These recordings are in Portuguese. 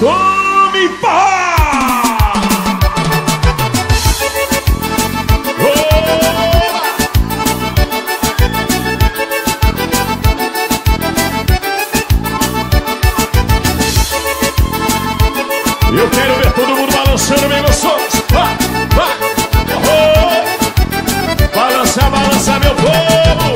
Tome pá! Eu quero ver todo mundo balançando bem gostoso. Vai, vai, oh, balança, balança, meu povo.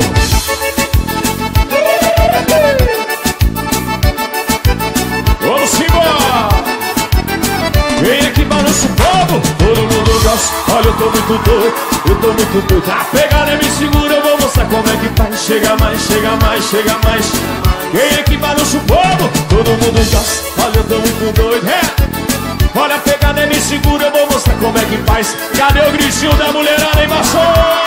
Vamos embora. Vem aqui, balança o povo. Todo mundo gosta. Olha, eu tô muito doido. Eu tô muito doido. A pegada me segura, eu vou mostrar como é que faz. Chega mais, chega mais, chega mais. Vem aqui, balança o povo. Todo mundo gosta. Olha, eu tô muito doido. Olha a pegada, me segura, eu vou mostrar como é que faz. Cadê o gritinho da mulherada embaixo?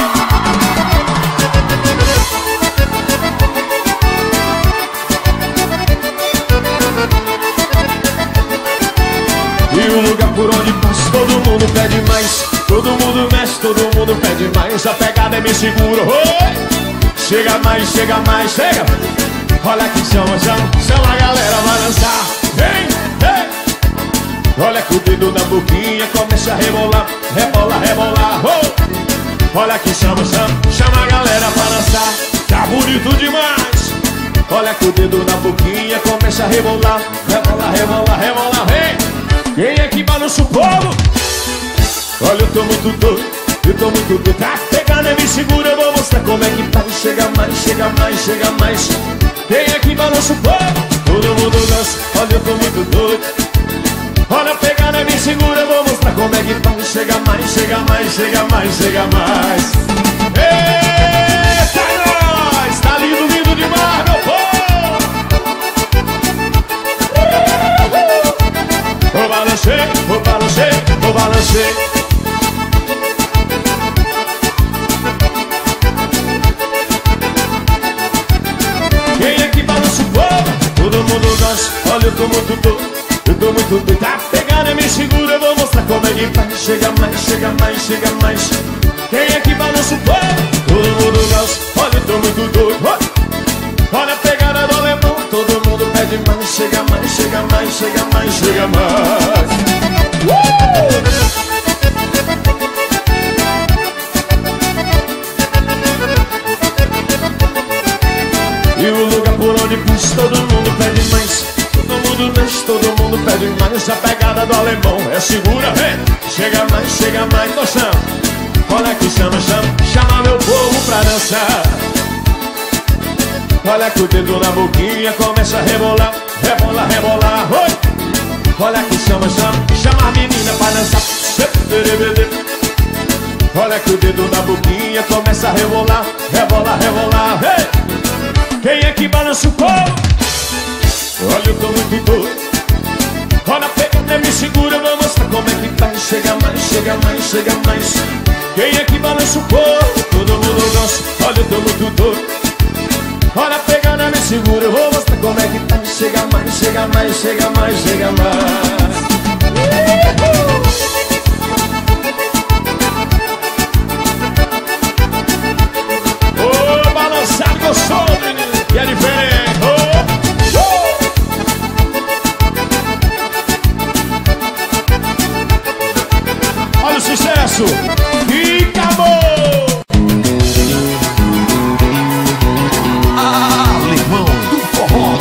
E o lugar por onde passa, todo mundo pede mais. Todo mundo mexe, todo mundo pede mais. A pegada me segura, oi! Chega mais, chega. Olha que chama, chama a galera a balançar. Vem, vem! Olha que o dedo na boquinha começa a rebolar, rebola, rebolar, oh! Olha que chama a galera pra dançar. Tá bonito demais. Olha que o dedo na boquinha começa a rebolar, rebola, rebola, rebola, vem! Quem é que balança o povo? Olha, eu tô muito doido, eu tô muito doido. Tá pegando, me segura, eu vou mostrar como é que faz. Chega mais, chega mais, chega mais. Quem é que balança o povo? Todo mundo dança. Olha, eu tô muito doido. Olha a pegada, me segura, eu vou mostrar como é que faz. Chega mais, chega mais, chega mais, chega mais. Eita, nós! Tá lindo, lindo demais, meu povo! Vou balancei, vou balancei, vou balancei. Quem é que balança o povo? Todo mundo dança. Olha, eu tô muito doido. Eu tô muito doido, tá pegada, me segura, eu vou mostrar como é que faz. Chega mais, chega mais, chega mais. Quem é que balança o povo? Todo mundo gosta. Olha, eu tô muito doido. Olha a pegada do alemão. Todo mundo pede mais. Chega mais, chega mais, chega mais, chega mais. E o lugar por onde pus, todo mundo pede mais. Todo mundo pede mais. A pegada do alemão é segura, vem. Chega mais, noção. Olha que chama meu povo pra dançar. Olha que o dedo na boquinha começa a rebolar, rebolar, rebolar, oi. Olha que chama a menina pra dançar. Olha que o dedo na boquinha começa a rebolar, rebolar, rebolar, hey. Quem é que balança o povo? Olha, eu tô muito doido. Olha a pegada, me segura, eu vou mostrar como é que faz. Chega mais, chega mais, chega mais. Quem é que balança o povo? Todo mundo dança. Olha, eu tô muito doido. Olha a pegada, me segura, eu vou mostrar como é que faz. Chega mais, chega mais, chega mais, chega mais. Ô, balançado gostoso, menino. E é diferente. Olha o sucesso! Fica bom! Alemão do forró.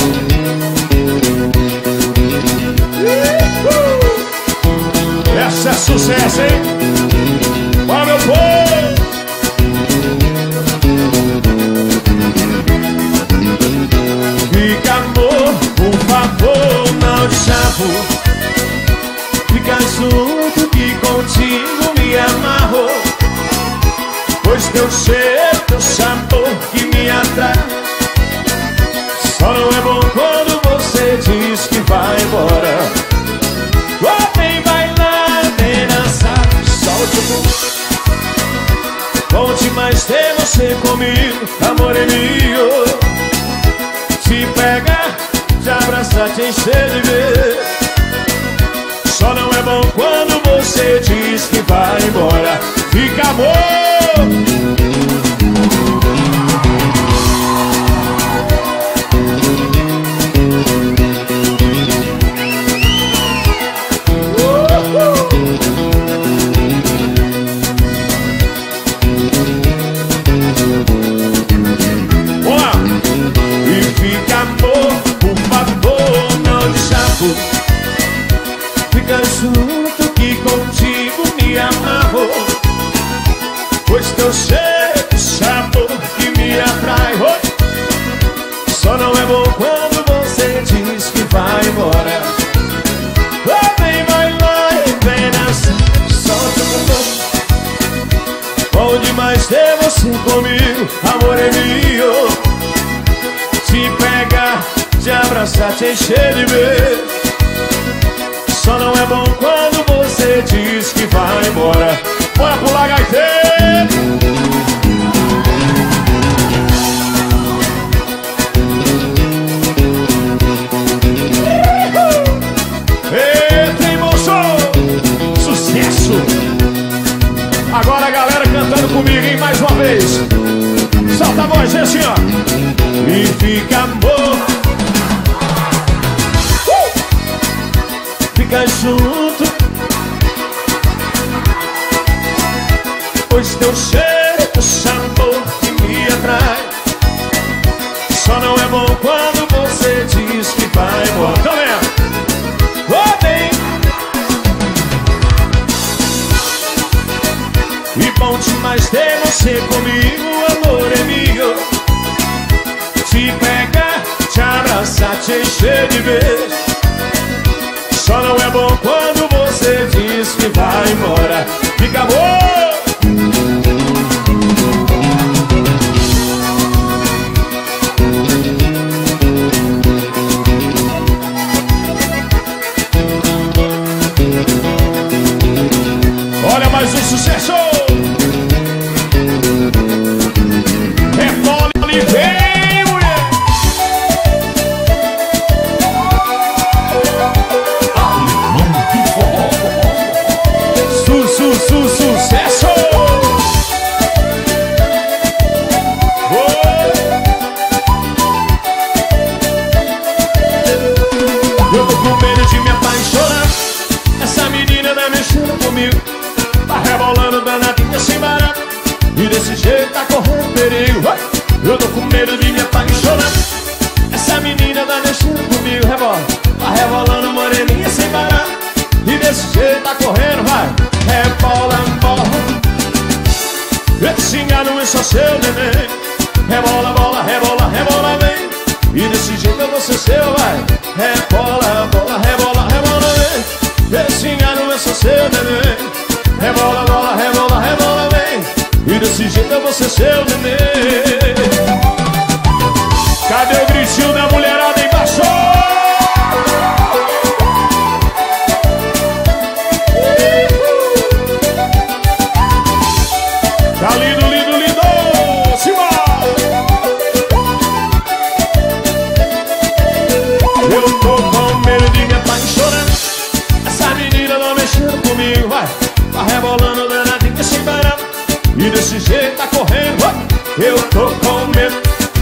Essa é sucesso, hein? Olha, meu povo! Fica, amor, por favor, não te chamo. Fica junto que contigo me amarro. Pois teu cheiro, teu sabor que me atrai. Só não é bom quando você diz que vai embora. Oh, vem bailar, vem dançar, solte o mundo. Conte mais ter você comigo, amor é meu. Te pegar, te abraçar, te encher de ver. Só não é bom quando você diz que vai embora. Fica, amor. você comigo, amor é meu. Te pegar, te abraçar, te encher de beijo. Só não é bom quando você diz que vai embora. Bora pular, gaiteiro. Eita, moço! Sucesso! Agora a galera cantando comigo, hein? Mais uma vez. Solta a voz, assim, ó. E fica amor. Fica junto, pois teu cheiro, teu sabor que me atrai. Só não é bom quando você diz que vai embora. Tá vendo? Oh, bem. E bom demais ter você comigo, amor é meu. Te pegar, te abraçar, te encher de beijo. Só não é bom quando você diz que vai embora. Fica amor. Olha mais um sucesso. É Paulo e vem, mulher. Sucesso. Eu tô com medo de me apaixonar. Essa menina tá mexendo comigo, tá rebolando danadinha sem barato, e desse jeito tá correndo perigo. Eu tô com medo de me apaixonar. Essa menina tá mexendo comigo, rebola, tá rebolando moreninha sem barato, e desse jeito tá correndo, vai. Rebola, bola. Esse engano é só seu neném. Rebola, bola, rebola, rebola, vem. E desse jeito eu vou ser seu, vai. Rebola, bola, rebola, rebola, vem. Esse engano é só seu neném. Rebola, bola, rebola, rebola, vem. E desse jeito eu vou ser seu neném. Cadê o gritinho da mulherada embaixo? Tá lindo, lindo, lindo! Simbora! Eu tô com medo de me apaixonar. Essa menina não mexendo comigo, vai. Tá rebolando danadinha sem parar, e desse jeito tá correndo, vai. Eu tô com medo.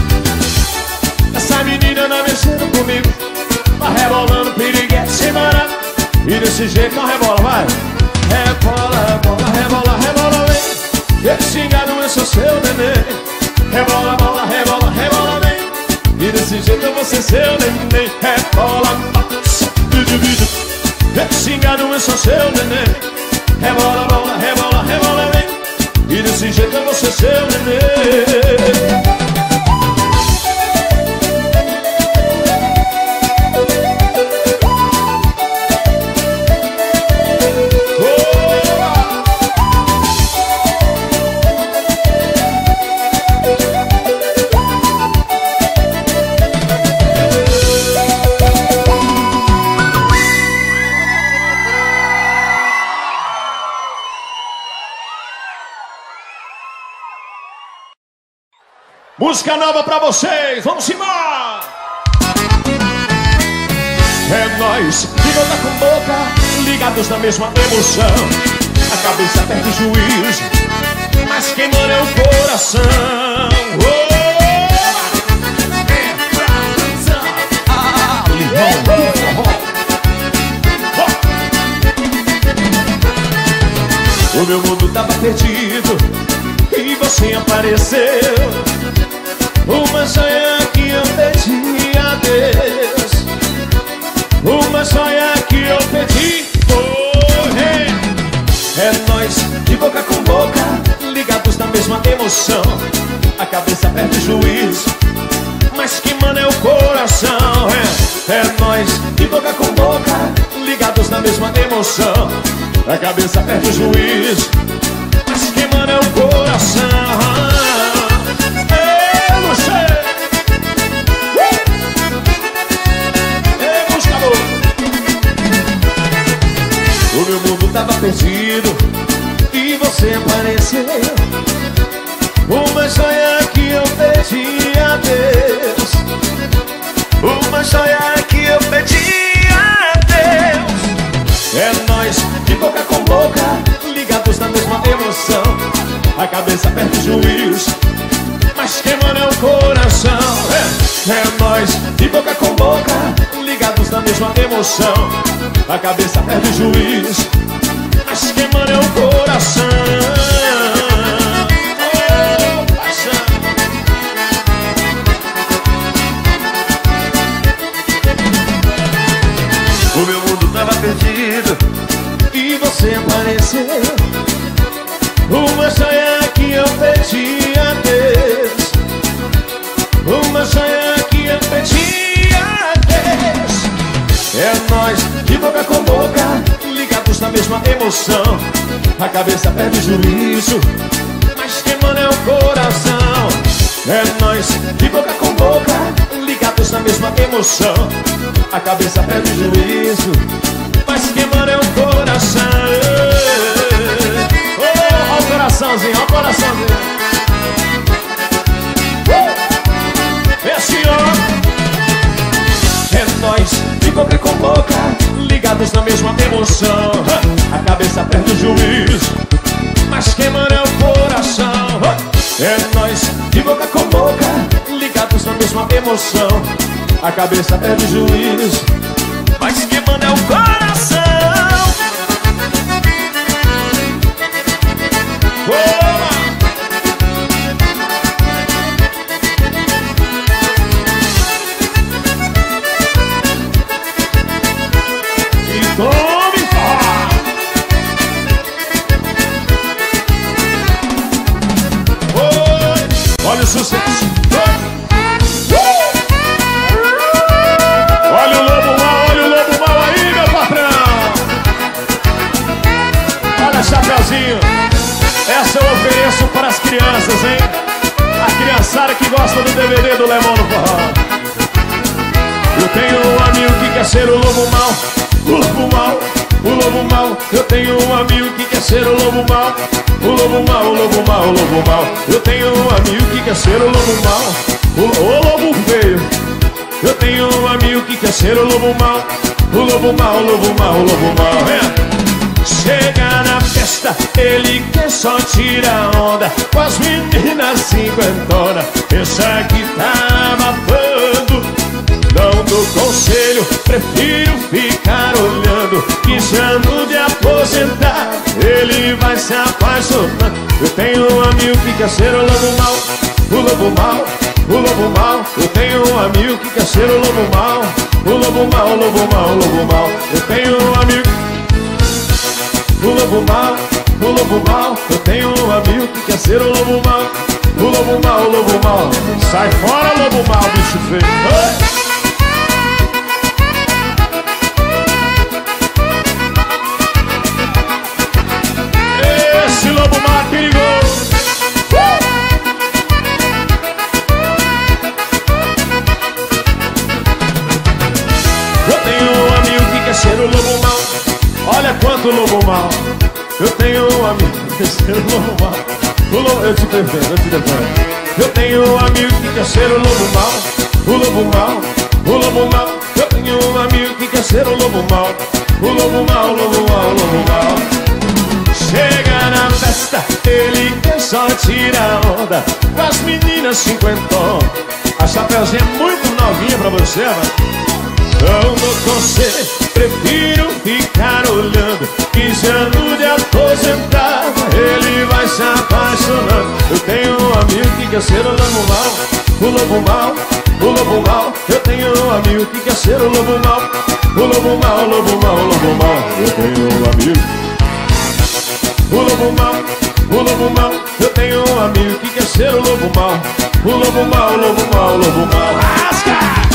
Essa menina não mexendo comigo, tá rebolando piriguete sem parar, e desse jeito não rebola, vai. Rebola, bola, rebola, rebola, vem. Esse engano é só seu neném. Rebola, bola, rebola, rebola, vem. E desse jeito eu vou ser seu neném. Rebola, esse engano é só seu neném. Rebola, bola, rebola, rebola, vem. E desse jeito eu vou ser seu neném. Música nova pra vocês, vamos embora! É nóis, de boca com boca, ligados na mesma emoção. A cabeça perde o juízo, mas quem manda é o coração. É pra dançar, Limão do Forró. O meu mundo tava perdido e você apareceu. Uma sonha que eu pedi a Deus, uma sonha que eu pedi foi. É nós, de boca com boca, ligados na mesma emoção. A cabeça perde o juízo, mas quem manda é o coração. É nós, de boca com boca, ligados na mesma emoção. A cabeça perde o juízo, mas quem manda é o coração. cabeça perde o juízo, mas quem manda é o coração. É nós, de boca com boca, ligados na mesma emoção. A cabeça perde o juízo, mas quem manda é o coração. O meu mundo tava perdido e você apareceu. Uma joia que eu pedi a Deus, uma joia que eu pedi a Deus. É nós, de boca com boca, ligados na mesma emoção. A cabeça perde o juízo, mas quem manda é o coração. É nós, de boca com boca, ligados na mesma emoção. A cabeça perde o juízo, mas quem manda é o coração. Ó o coraçãozinho, ó o coraçãozinho. Esse ó. É nós, de boca com boca, ligados na mesma emoção. A cabeça perde o juízo, mas quem manda é o coração. É nós, de boca com boca, ligados na mesma emoção. A cabeça perde o juízo, mas quem manda é o coração. E tome fora. Olha o sucesso. Olha o lobo mal aí, meu patrão. Olha, chapeuzinho, essa eu ofereço para as crianças, hein? A criançada que gosta do DVD do Lemão no Forró. Eu tenho um amigo que quer ser o lobo mal, o lobo mal, o lobo mal. Eu tenho um amigo que quer ser o lobo mal, o lobo mal, o lobo mal, o lobo mal. Eu tenho um amigo que quer ser o lobo mal, o lobo feio. Eu tenho um amigo que quer ser o lobo mal, o lobo mal, o lobo mal, o lobo mal. Chega na festa, ele quer só tirar onda com as meninas cinquentona. Pensa que tá abafando, não dou conselho, prefiro ficar olhando. Quisando de aposentar, ele vai se apaixonar. Eu tenho um amigo que quer ser o lobo mal, o lobo mal, o lobo mal. Eu tenho um amigo que quer ser o lobo mal, o lobo mal, o lobo mal, o lobo mal. Eu tenho um amigo, o lobo mal, o lobo mal. Eu tenho um amigo que quer ser o lobo mal, o lobo mal, o lobo mal. Sai fora, lobo mal, bicho feio. Esse lobo mal é perigoso. Eu tenho um amigo que quer ser o lobo mal. Olha quanto lobo mal. Eu tenho um amigo que quer ser o lobo mal. Eu te defendo, eu te defendo. Eu tenho um amigo que quer ser o lobo mal, o lobo mal, o lobo mal. Eu tenho um amigo que quer ser o lobo mal, o lobo mal, o lobo mal, o lobo mal. Chega na festa, ele quer só tirar onda com as meninas cinquentão. A chapeuzinha é muito novinha pra você, mano. Não dou conselho, prefiro ficar olhando. 15 anos de aposentado, ele vai se apaixonando. Eu tenho um amigo que quer ser o lobo mal, o lobo mal, o lobo mal. Eu tenho um amigo que quer ser o lobo mal, o lobo mal, o lobo mal, o lobo mal. Eu tenho um amigo, o lobo mal, o lobo mal. Eu tenho um amigo que quer ser o lobo mal, o lobo mal, o lobo mal, o lobo mal. Rasga!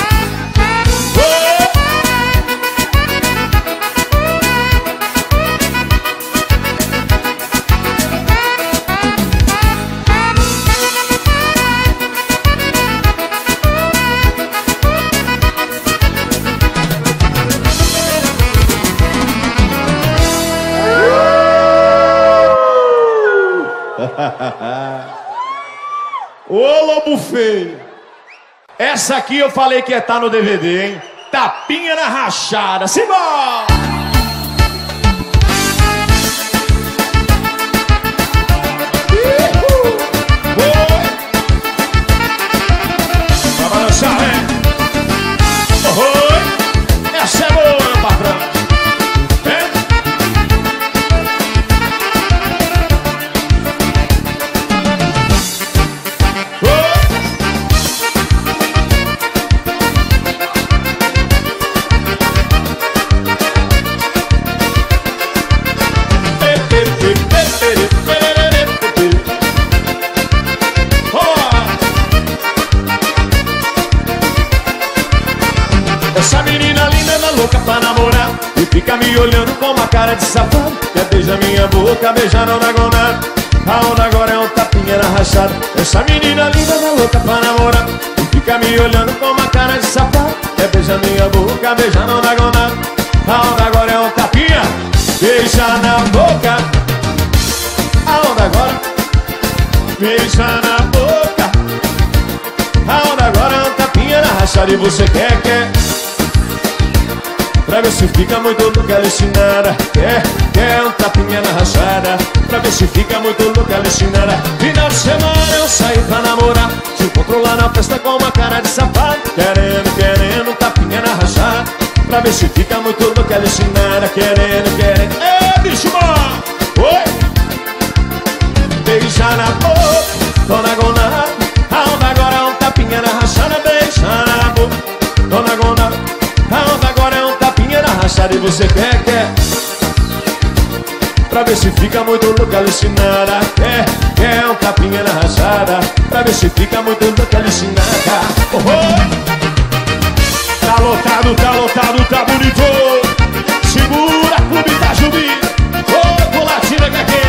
Ô lobo feio. Essa aqui eu falei que ia estar no DVD, hein? Tapinha na rachada. Simbora! fica me olhando com uma cara de safado. Quer beijar minha boca, beijar não dá nada. A onda agora é um tapinha na rachada. Essa menina linda tá louca pra namorar. E fica me olhando com uma cara de safado. Quer beijar minha boca, beijar não dá nada. A onda agora é um tapinha. Beija na boca. A onda agora. Beija na boca. A onda agora é um tapinha na rachada. E você quer. Pra ver se fica muito louca, alucinada. Quer um tapinha na rachada. Pra ver se fica muito louca, alucinada. Final de semana eu saio pra namorar. Se encontro lá na festa com uma cara de safado. Querendo um tapinha na rachada. Pra ver se fica muito louca, alucinada. Querendo. Bicho bom! Oi! Beija na boca, dona Gonada. A onda agora é um tapinha na rachada. Beija na boca, dona Gonada. A onda agora é um tapinha na rachada. E você quer pra ver se fica muito louca, alucinada. Quer um tapinha na rachada. Pra ver se fica muito louca, alucinada. Tá lotado, tá bonito. Segura, clube da Jubi. Colatina que aqui.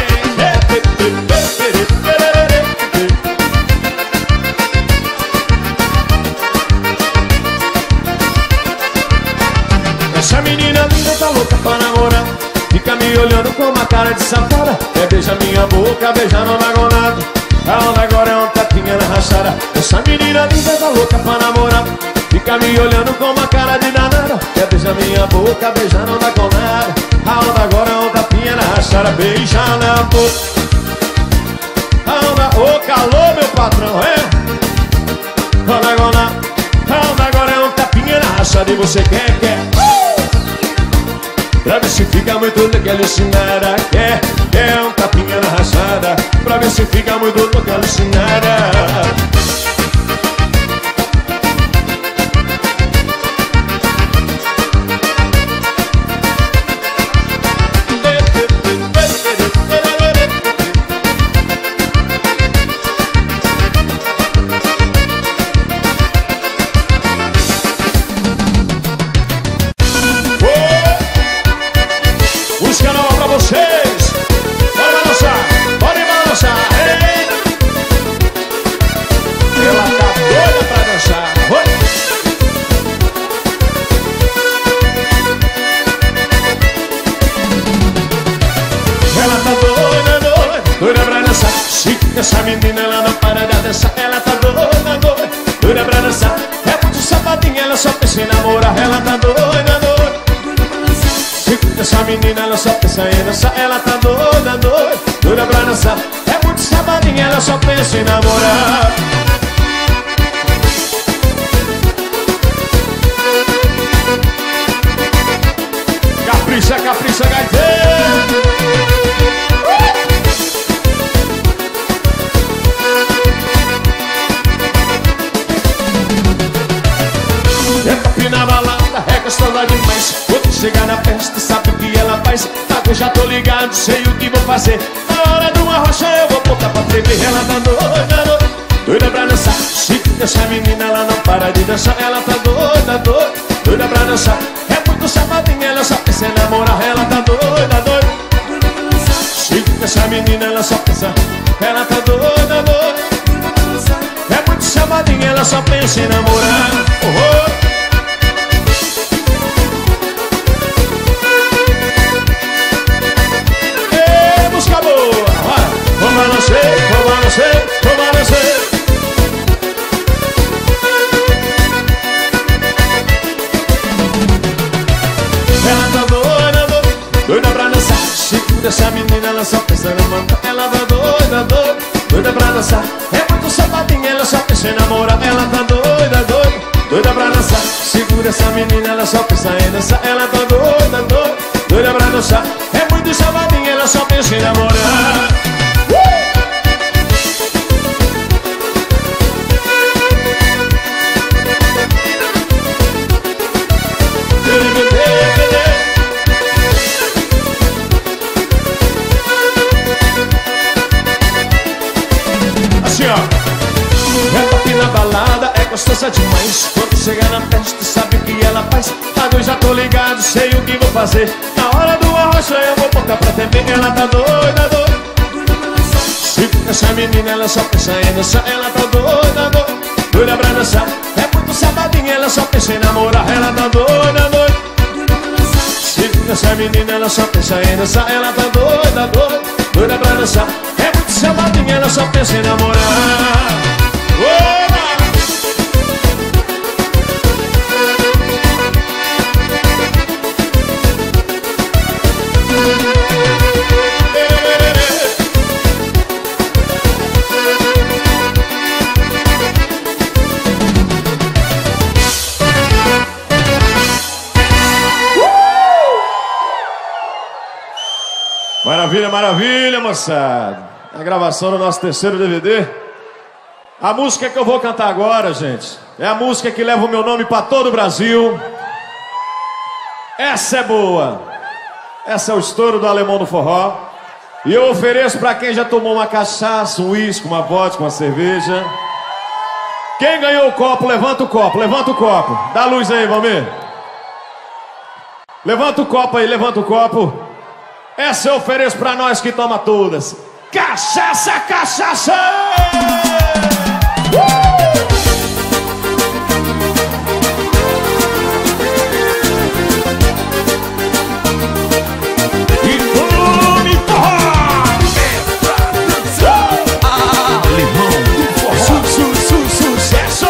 Essa menina linda tá louca pra namorar. Fica me olhando com uma cara de safada. Quer beijar minha boca, beijar não dá nada. A onda agora é um tapinha na rachada. Essa menina linda tá louca pra namorar. Fica me olhando com uma cara de danada. Quer beijar minha boca, beijar não dá nada. A onda agora é um tapinha na rachada. Beija na boca. A onda, ô calor meu patrão, A onda agora é um tapinha na rachada. E você quer pra ver se fica muito louca, alucinada. Quer um tapinha na rachada. Pra ver se fica muito louca, alucinada. Essa menina ela não para de dançar. Ela tá doida pra dançar. É muito safadinha, ela só pensa em namorar. Ela tá doida essa menina ela só pensa em dançar. Ela tá doida pra dançar. É muito safadinha, ela só pensa em namorar. Capricha, gaiteiro. É top na balada, é gostosa demais. Quando chegar na festa, sabe o que ela faz? Eu já tô ligado, sei o que vou fazer. Na hora de uma rocha eu vou botar pra tremer. Ela tá doida pra dançar. Se essa menina ela não para de dançar. Ela tá doida pra dançar. É muito safadinha, ela só pensa em namorar. Ela tá doida. Se essa menina ela só pensa. Ela tá doida. É muito safadinha, ela só pensa em namorar. Música boa, vai. Vamos balançar. Ela tá doida pra dançar. Segura essa menina, ela só pensa na manda. Ela tá doida pra dançar. É muito safadinha, ela só pensa em namorar. Ela tá doida pra dançar. Segura essa menina, ela só pensa em dançar. Ela tá doida pra dançar. É muito safadinha, ela só pensa em namorar. Assim ó, é top na balada, é gostosa demais. Quando chegar na festa, sabe o que ela faz? Eu já tô ligado, sei o que vou fazer. fazer. Na hora do arrocha eu vou botar pra temer. Ela tá doida, doida. Siga essa menina, ela só pensa em dançar. Ela tá doida, doida, doida pra dançar. É muito sabadinha, ela só pensa em namorar. Ela tá doida, doida. Siga essa menina, ela só pensa em dançar. Ela tá doida, doida, doida pra dançar. É muito sabadinha, ela só pensa em namorar. Maravilha, maravilha, moçada. A gravação do nosso terceiro DVD. A música que eu vou cantar agora, gente, é a música que leva o meu nome pra todo o Brasil. Essa é boa. Essa é o estouro do Alemão do Forró. E eu ofereço pra quem já tomou uma cachaça, um uísque, uma vodka, uma cerveja. Quem ganhou o copo, levanta o copo, levanta o copo. Dá luz aí, Valmir. Levanta o copo aí, levanta o copo. Essa eu ofereço pra nós que toma todas. Cachaça, cachaça! E come forró! Alemão do Forró. Sucesso!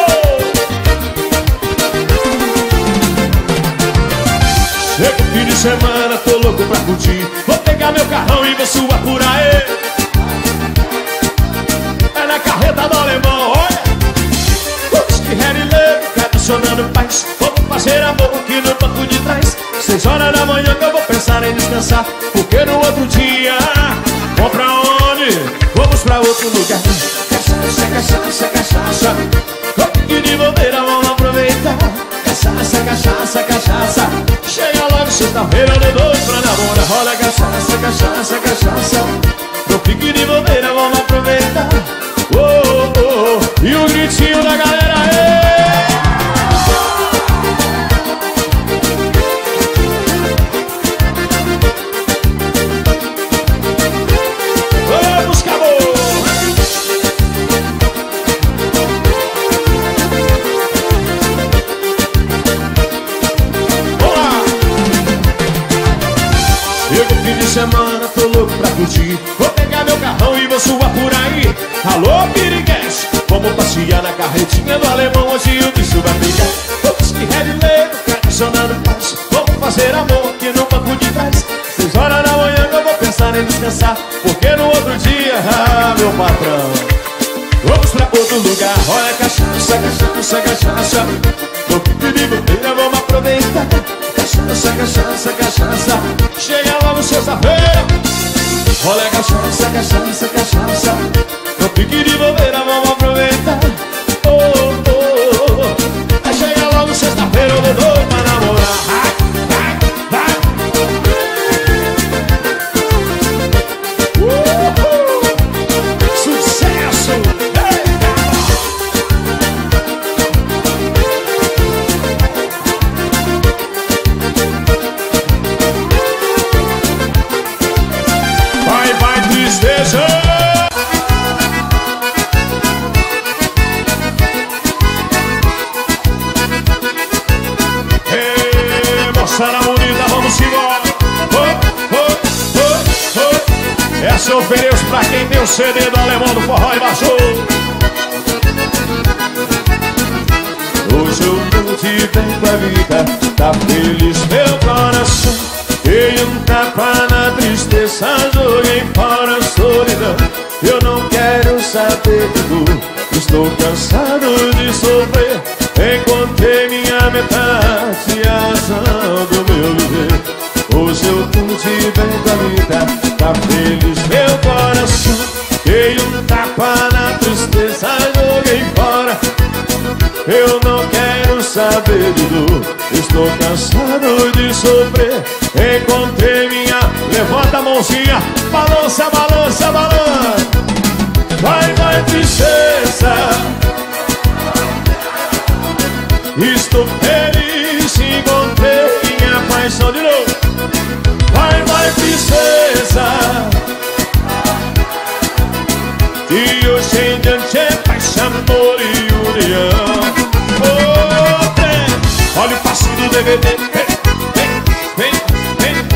Chega o fim de semana, tô louco pra curtir. Vou pegar meu carrão e vou suar por aí. É na carreta do Alemão, olha. Que Red cada sonando paz. Vamos fazer amor aqui no banco de trás. 6 horas da manhã que eu vou pensar em descansar. Porque no outro dia, vamos pra onde? Vamos pra outro lugar. Cachaça, cachaça, cachaça. E de bobeira vamos aproveitar. Cachaça, cachaça, cachaça. Chega logo sexta-feira, de dois pra namorar. Rola cachaça, cachaça, cachaça. No pique de bobeira vamos aproveitar. Oh, oh, oh. E o gritinho da galera aí. Vamos, acabou. Chega o fim de semana, tô louco pra curtir. Vou pegar meu carrão e vou suar por aí. Alô, piriguete, vamos passear na carretinha do Alemão. Hoje o bicho vai pegar. Vamos que Red Leiro, condicionando paz. Vamos fazer amor aqui no banco de trás. 6 horas da manhã que eu vou pensar em descansar. Porque no outro dia, meu patrão, vamos pra outro lugar. Olha cachaça, cachaça, cachaça. No pique de bobeira vamos aproveitar. Cachaça, cachaça, cachaça. Chega logo sexta-feira. Olha cachaça, cachaça, cachaça. No pique de bobeira vamos aproveitar. Oh, oh, oh, oh. Aí chega logo sexta-feira, eu vou doido pra namorar. Vai, vai, vai. Sucesso! Vai, vai, tristeza! Moçada bonita, vamos embora. Essa eu ofereço pra quem tem o CD do Alemão do Forró e baixou. Hoje eu não te bem com a vida. Tá feliz meu coração. Dei um tapa na tristeza, joguei fora a solidão. Eu não quero saber de dor. Estou cansado de sofrer. Encontrei minha metade, a razão do meu viver. Hoje eu tô de bem com a vida. Tá feliz meu coração. Dei um tapa na tristeza, joguei fora. Eu não quero saber de dor. Estou cansado de sofrer. Encontrei minha... Levanta a mãozinha. Balança, balança, balança. Vai, vai, tristeza. Estou feliz, encontrei minha paixão de novo. vai, princesa. E hoje em diante é paz, amor e união. Oh, bem, olha o passinho do DVD. Vem, vem, vem.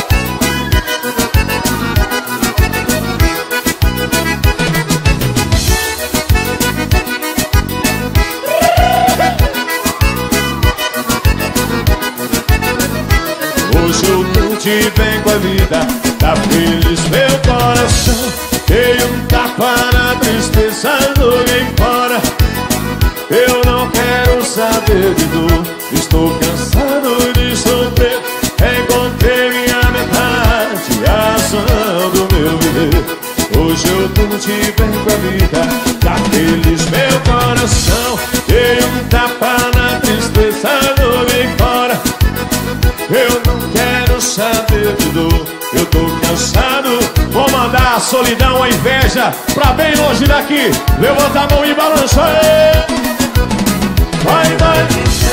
Hoje eu tô de bem com a vida, tá feliz meu coração. Dei um tapa na tristeza, joguei fora. Eu não quero saber de dor, estou cansado de sofrer. Encontrei minha metade, a razão do meu viver. Hoje eu tô de bem com a vida, tá feliz meu coração. Dei um tapa na tristeza, joguei fora. Eu não quero saber de dor, eu tô cansado. Vou mandar a solidão, a inveja pra bem longe daqui. Levanta a mão e balança. Vai, vai.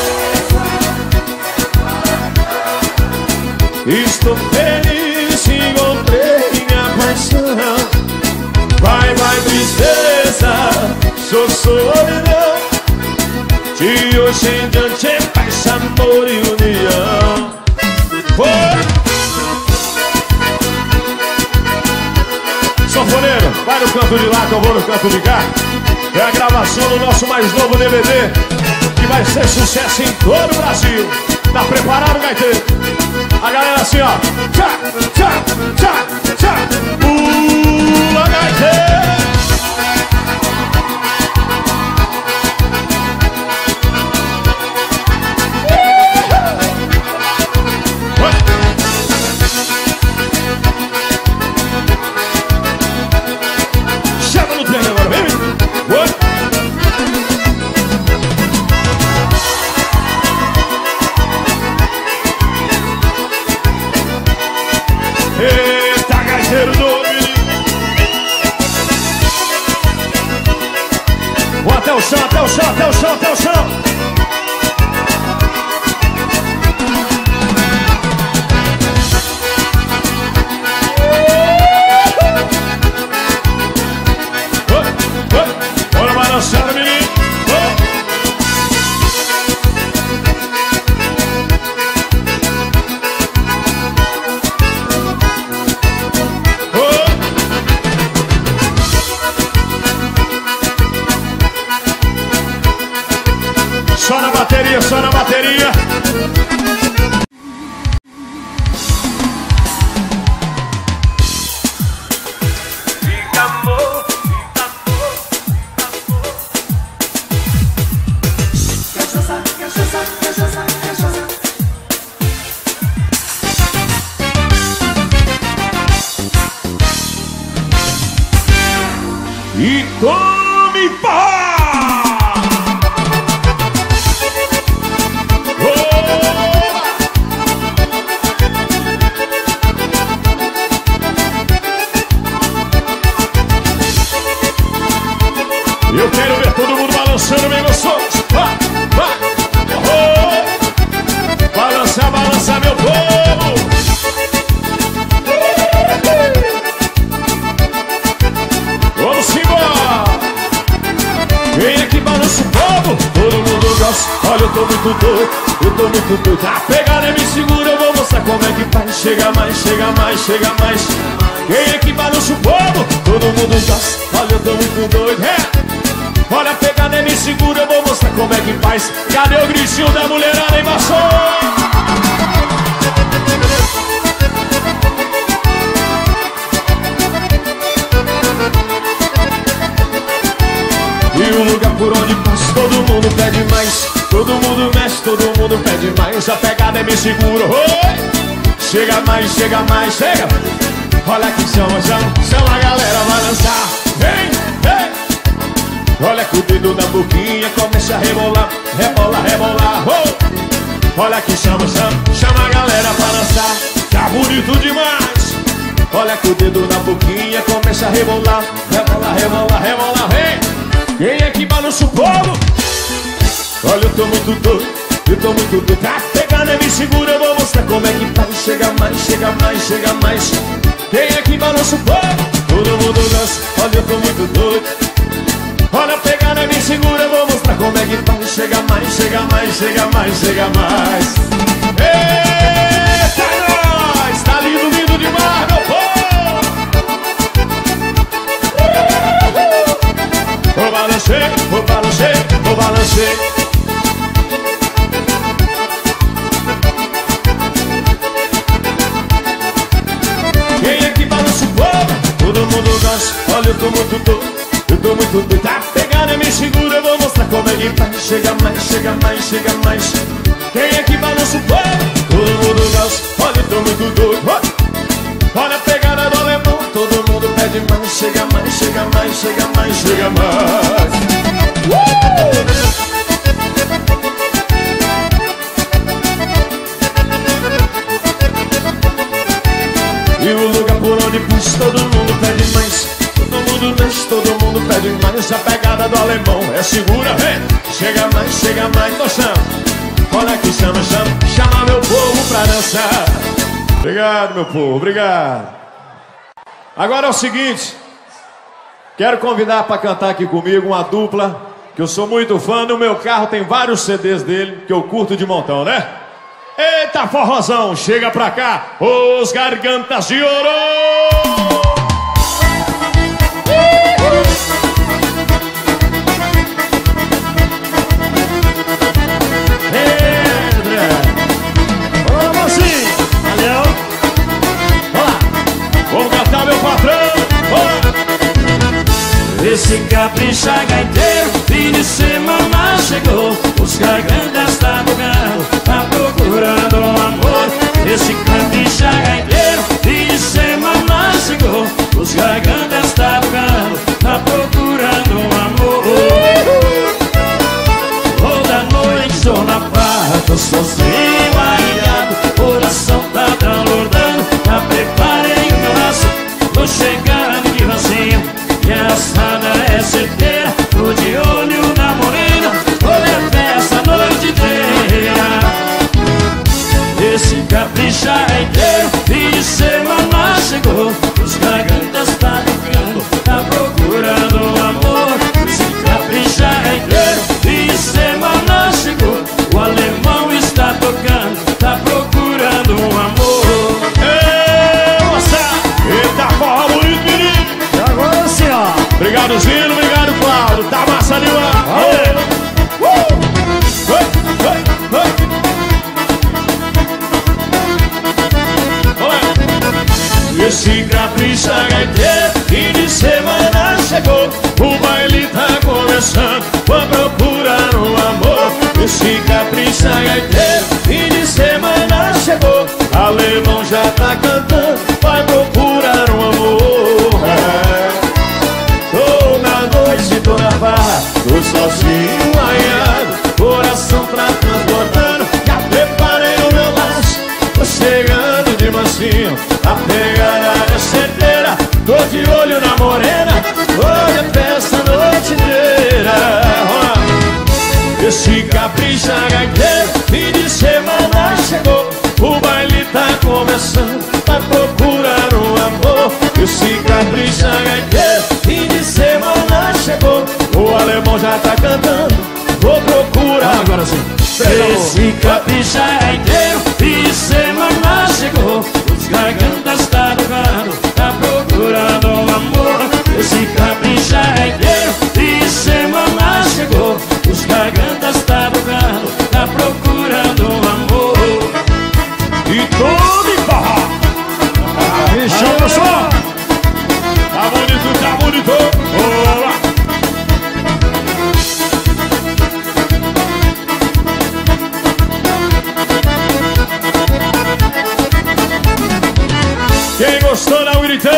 Estou feliz, encontrei minha paixão. Vai, vai, princesa, sou solidão. De hoje em diante é paz, amor e união. Sanfoneiro, vai no canto de lá que eu vou no canto de cá. É a gravação do nosso mais novo DVD, que vai ser sucesso em todo o Brasil. Tá preparado, gaiteiro? A galera assim, ó. Tchá, tchá, tchá, tchá. Pula, gaiteiro. Até o chão, até o chão, até o chão, até o chão. Bora balançar, menino. Só na bateria, só na bateria. Fica amor, fica amor, amor. Cachaça, cachaça, cachaça, cachaça. E tome pá! Eu quero ver todo mundo balançando bem gostoso. Vai, vai, oh, balança, balança, meu povo. Vamos embora. Vem aqui, balança o povo. Todo mundo gosta. Olha, eu tô muito doido, eu tô muito doido. A pegada me segura, eu vou mostrar como é que faz. Chega mais, chega mais, chega mais. Vem aqui, balança o povo. Todo mundo gosta. Olha, eu tô muito doido. Olha a pegada, me segura, eu vou mostrar como é que faz. Cadê o gritinho da mulherada embaixo? E o lugar por onde passa, todo mundo pede mais. Todo mundo mexe, todo mundo pede mais. A pegada me segura, oi! Chega mais, chega mais, chega. Olha que chama, chama, chama a galera, vai dançar. Vem, vem. Olha que o dedo na boquinha começa a rebolar, rebolar, rebolar, oh! Olha que chama, chama, chama a galera pra dançar. Tá bonito demais. Olha que o dedo na boquinha começa a rebolar, rebolar, rebolar, rebolar, vem! Quem é que balança o povo? Olha, eu tô muito doido, Eu tô muito doido. Tá pegando, me segura, eu vou mostrar como é que faz. Chega mais, chega mais, chega mais. Quem é que balança o corpo? Todo mundo dança. Olha, eu tô muito doido. Olha a pegada, me segura, eu vou mostrar como é que faz. Chega mais, chega mais, chega mais, chega mais. Eita, nós! Tá lindo, lindo demais, meu povo! Vou balançar, vou balançar, vou balançar. Quem é que balança o povo? Todo mundo gosta. Olha, eu tô muito doido. Eu tô muito doido. Tá pegando, me segura, eu vou mostrar como é que faz. Chega mais, chega mais, chega mais. Quem é que balança o povo? Todo mundo gosta. Olha, eu tô muito doido. Olha a pegada do alemão. Todo mundo pede mais. Chega mais, chega mais, chega mais, chega mais. E o lugar por onde pus, todo mundo pede mais. Todo mundo dança, todo mundo pede mais. A pegada do alemão é segura, vem. Chega mais, no chão. Olha que chama, chama, chama meu povo pra dançar. Obrigado, meu povo, obrigado. Agora é o seguinte, quero convidar pra cantar aqui comigo uma dupla que eu sou muito fã. No meu carro tem vários CDs dele que eu curto de montão, né? Eita, forrozão, chega pra cá, os Gargantas de Ouro! Entra! Olá, mocinho! Valeu! Olá! Vamos cantar, meu patrão! Olá! Esse capricha gaiteiro, fim de semana chegou. Os gargantas tá tocando, tá procurando um amor. Esse capricha gaiteiro, fim de semana chegou. Os gargantas tá tocando, tá procurando um amor. Toda noite estou na barra, tô sozinho, arriado. Coração tá transbordando, já preparei o meu laço. Tô chegando de vazio, e a assada é certeira. Tô de olho na morena, vou levar essa noite inteira. Esse capricha inteiro, fim de semana chegou. Os gargantas tá tocando, tá procurando um amor. Esse capricha inteiro, fim de semana chegou. O alemão está tocando, tá procurando um amor. Ei, moça! Eita, forró bonito, menino! E agora sim, ó. Obrigado, Zino, obrigado, Cláudio. Tá massa demais. Esse capricha gaiteiro, fim de semana chegou. O baile tá começando, vou procurar um amor. Esse capricha gaiteiro, fim de semana chegou. Alemão já tá cantando, vai procurar um amor. Tô na noite, tô na barra, tô sozinho, aiado. Coração tá transbordando, já preparei o meu laço. Tô chegando de mansinho, a pegada é certeira. Tô de olho na morena, hoje é festa a noite inteira. Esse capricha gaiteiro, fim de semana chegou. O baile tá começando, vai procurar um amor. Esse capricha gaiteiro, fim de semana chegou. O alemão já tá cantando, vou procurar. Agora sim. Esse capricha inteiro, fim de semana chegou. Os gargantas tá tocando, tá procurando um amor. Esse capricha inteiro, fim de semana chegou. Os gargantas tá tocando, tá procurando um amor. E tome barra! Me chama só! Tá bonito, tá bonito! Olá! Quem gostou, dá um gritão!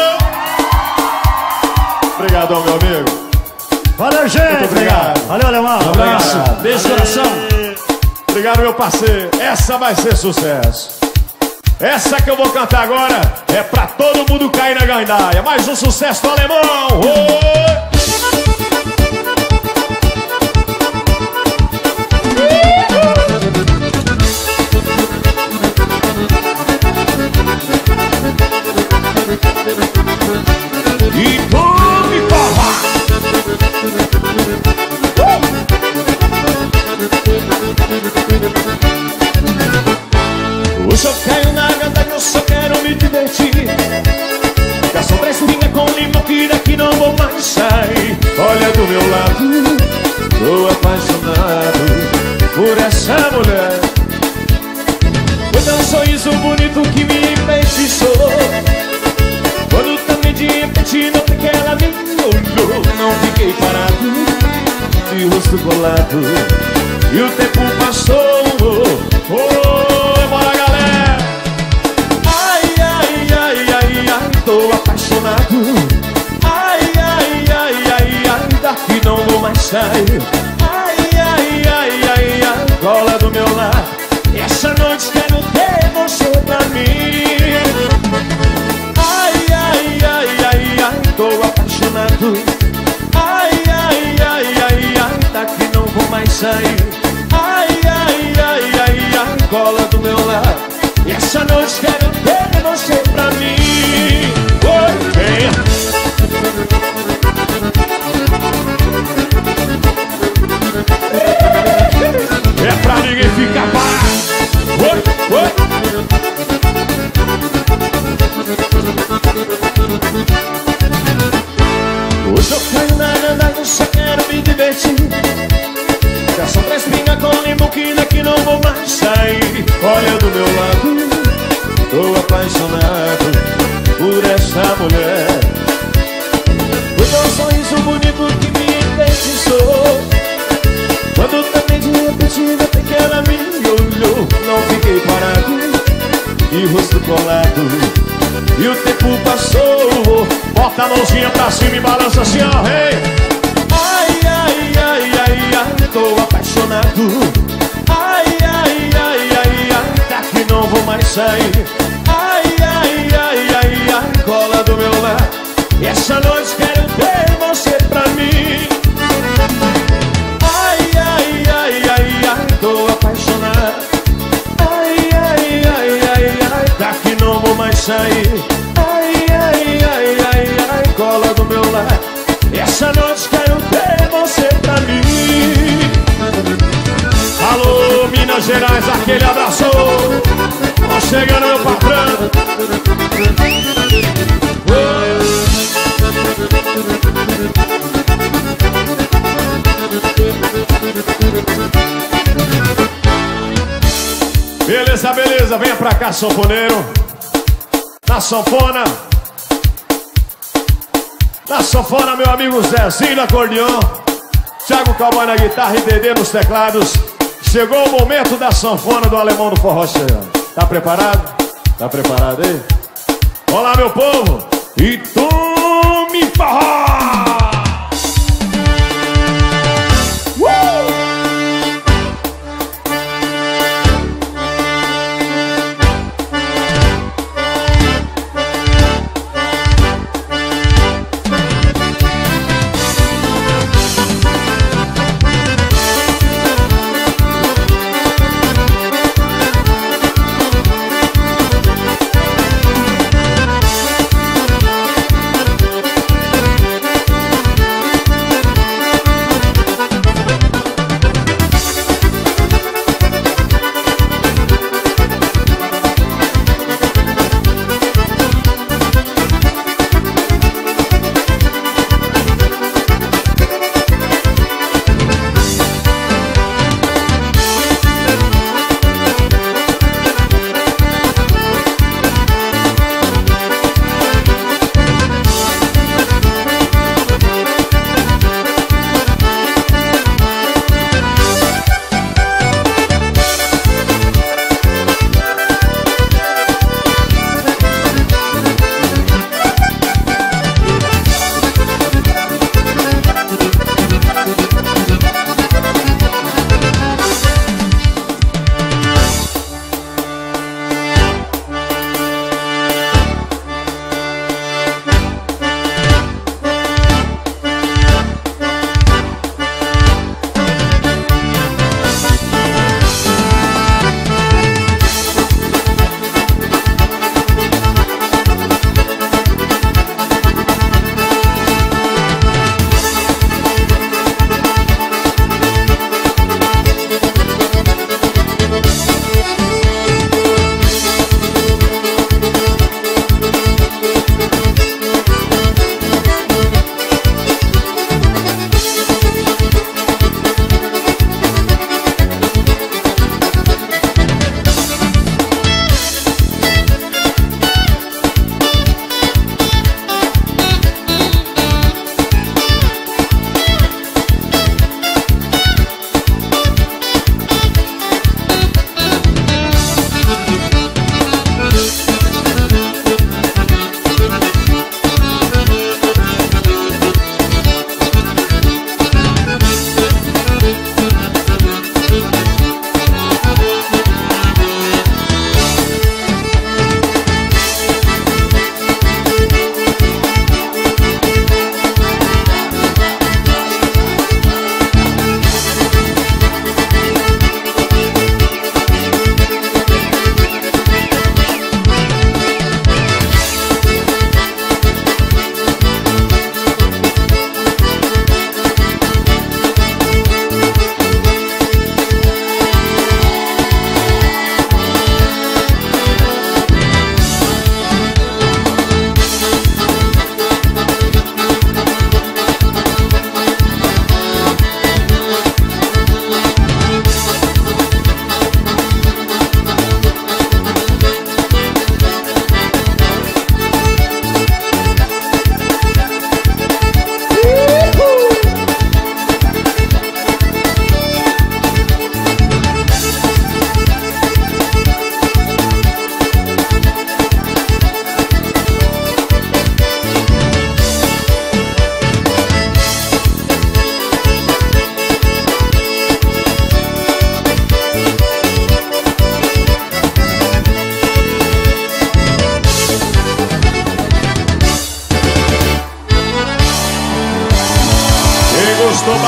Obrigadão, meu amigo! Valeu, gente! Muito obrigado! Valeu, alemão! Um abraço! Beijo no coração! Obrigado, meu parceiro! Essa vai ser sucesso! Essa que eu vou cantar agora é pra todo mundo cair na gandaia. Mais um sucesso do alemão! Oi! meu lado. Tô apaixonado por essa mulher. Foi tão sorriso bonito que me enfeitiçou. Quando também de repente notei que ela me olhou. Não fiquei parado, de rosto colado, e o tempo passou. Bora galera! Ai, ai, ai, ai, ai, tô apaixonado. Ai, ai, ai, ai, ai, daqui não vou mais sair. Ai, ai, ai, ai, ai, cola do meu lado. Essa noite quero ter você pra mim. Ai, ai, ai, ai, ai, tô apaixonado. Ai, ai, ai, ai, ai, daqui não vou mais sair. Ai, ai, ai, ai, ai, cola do meu lado. Essa noite quero ter você pra mim. Oi, venha. É pra ninguém ficar parado. Oi, oi. Hoje eu caio na andada, só quero me divertir. Já são 3 pingas com limão que daqui não vou mais sair. Olha do meu lado, tô apaixonado por essa mulher. Foi tão sorriso bonito que me enfeitiçou. Quando também de repente até que ela me olhou. Não fiquei parado, de rosto colado, e o tempo passou. Bota a mãozinha pra cima e balança assim, ó, hey. Ai, ai, ai, ai, ai, tô apaixonado. Ai, ai, ai, ai, ai, daqui não vou mais sair. Ai, ai, ai, ai, ai, cola do meu lado. Essa noite quero ter você pra mim. Ai, ai, ai, ai, ai, tô apaixonado. Ai, ai, ai, ai, ai, daqui não vou mais sair. Ai, ai, ai, ai, ai, cola do meu lado. Essa noite quero ter você pra mim. Alô, Minas Gerais, aquele abraço. Ó, chegando meu patrão. Beleza, beleza, venha pra cá, sanfoneiro. Na sanfona. Na sanfona, meu amigo Zezinho no acordeão, Thiago Cowboy na guitarra e Dedê nos teclados. Chegou o momento da sanfona do Alemão do Forró chegando. Tá preparado? Tá preparado aí? Olá, meu povo! E tome forró!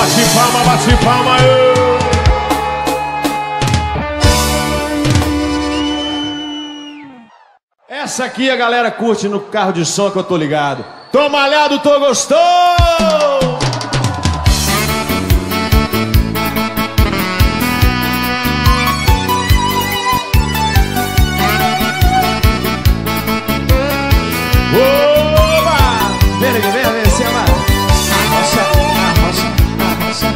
Bate palma, bate palma, Essa aqui a galera curte no carro de som que eu tô ligado. Tô malhado, tô gostoso. Oba! Vem aqui, vem, se ama. Arrocha, arrocha, arrocha.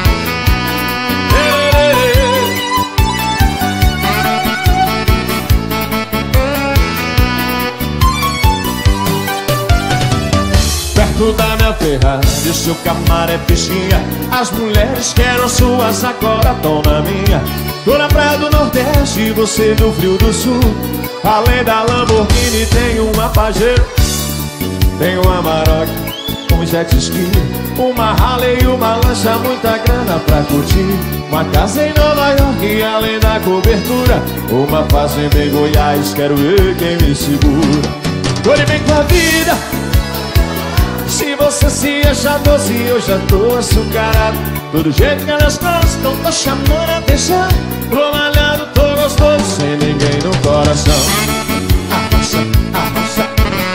Perto da minha Ferrari, seu camaro é piscinha. As mulheres que eram suas agora tão na minha. Tô na praia do Nordeste, você do Frio do Sul. Além da Lamborghini tem uma Pajero, tem uma Amarok, um jet ski, uma Harley e uma lancha, muita grana pra curtir. Uma casa em Nova York e além da cobertura, uma fazenda em Goiás, quero ver quem me segura. Tô de bem com a vida. Se você se acha doce, eu já tô açucarado. Todo jeito que elas gostam, tô chamando a atenção. Tô malhado, tô gostoso, sem ninguém no coração. Arrocha, arrocha.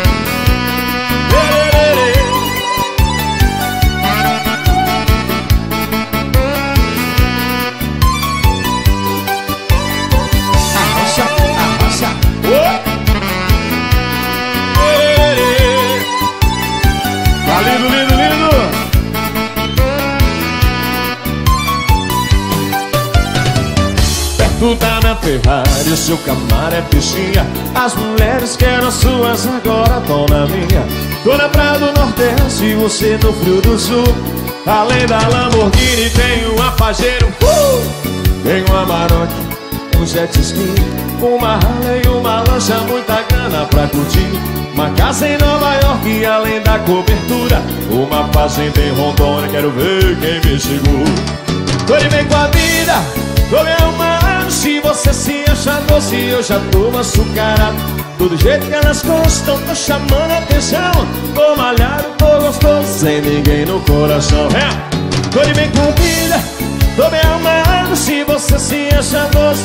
Arrocha, arrocha. Tá lindo, lindo, lindo. Perto da minha Ferrari, o seu camaro é piscinha. As mulheres que eram suas agora tão na minha. Tô na praia do Nordeste, você no Frio do Sul. Além da Lamborghini tem uma Pajero, tem uma Amarok, um jet ski, uma Harley e uma lancha, muita grana pra curtir. Uma casa em Nova York e além da cobertura, uma fazenda em Rondônia, quero ver quem me segura. Tô de bem com a vida, tô me arrumando. Se você se acha doce, eu já tô açucarado. Todo jeito que elas gostam, tô chamando a atenção. Tô malhado, tô gostoso, sem ninguém no coração. Tô de bem com a vida, tô me arrumando. Se você se acha doce,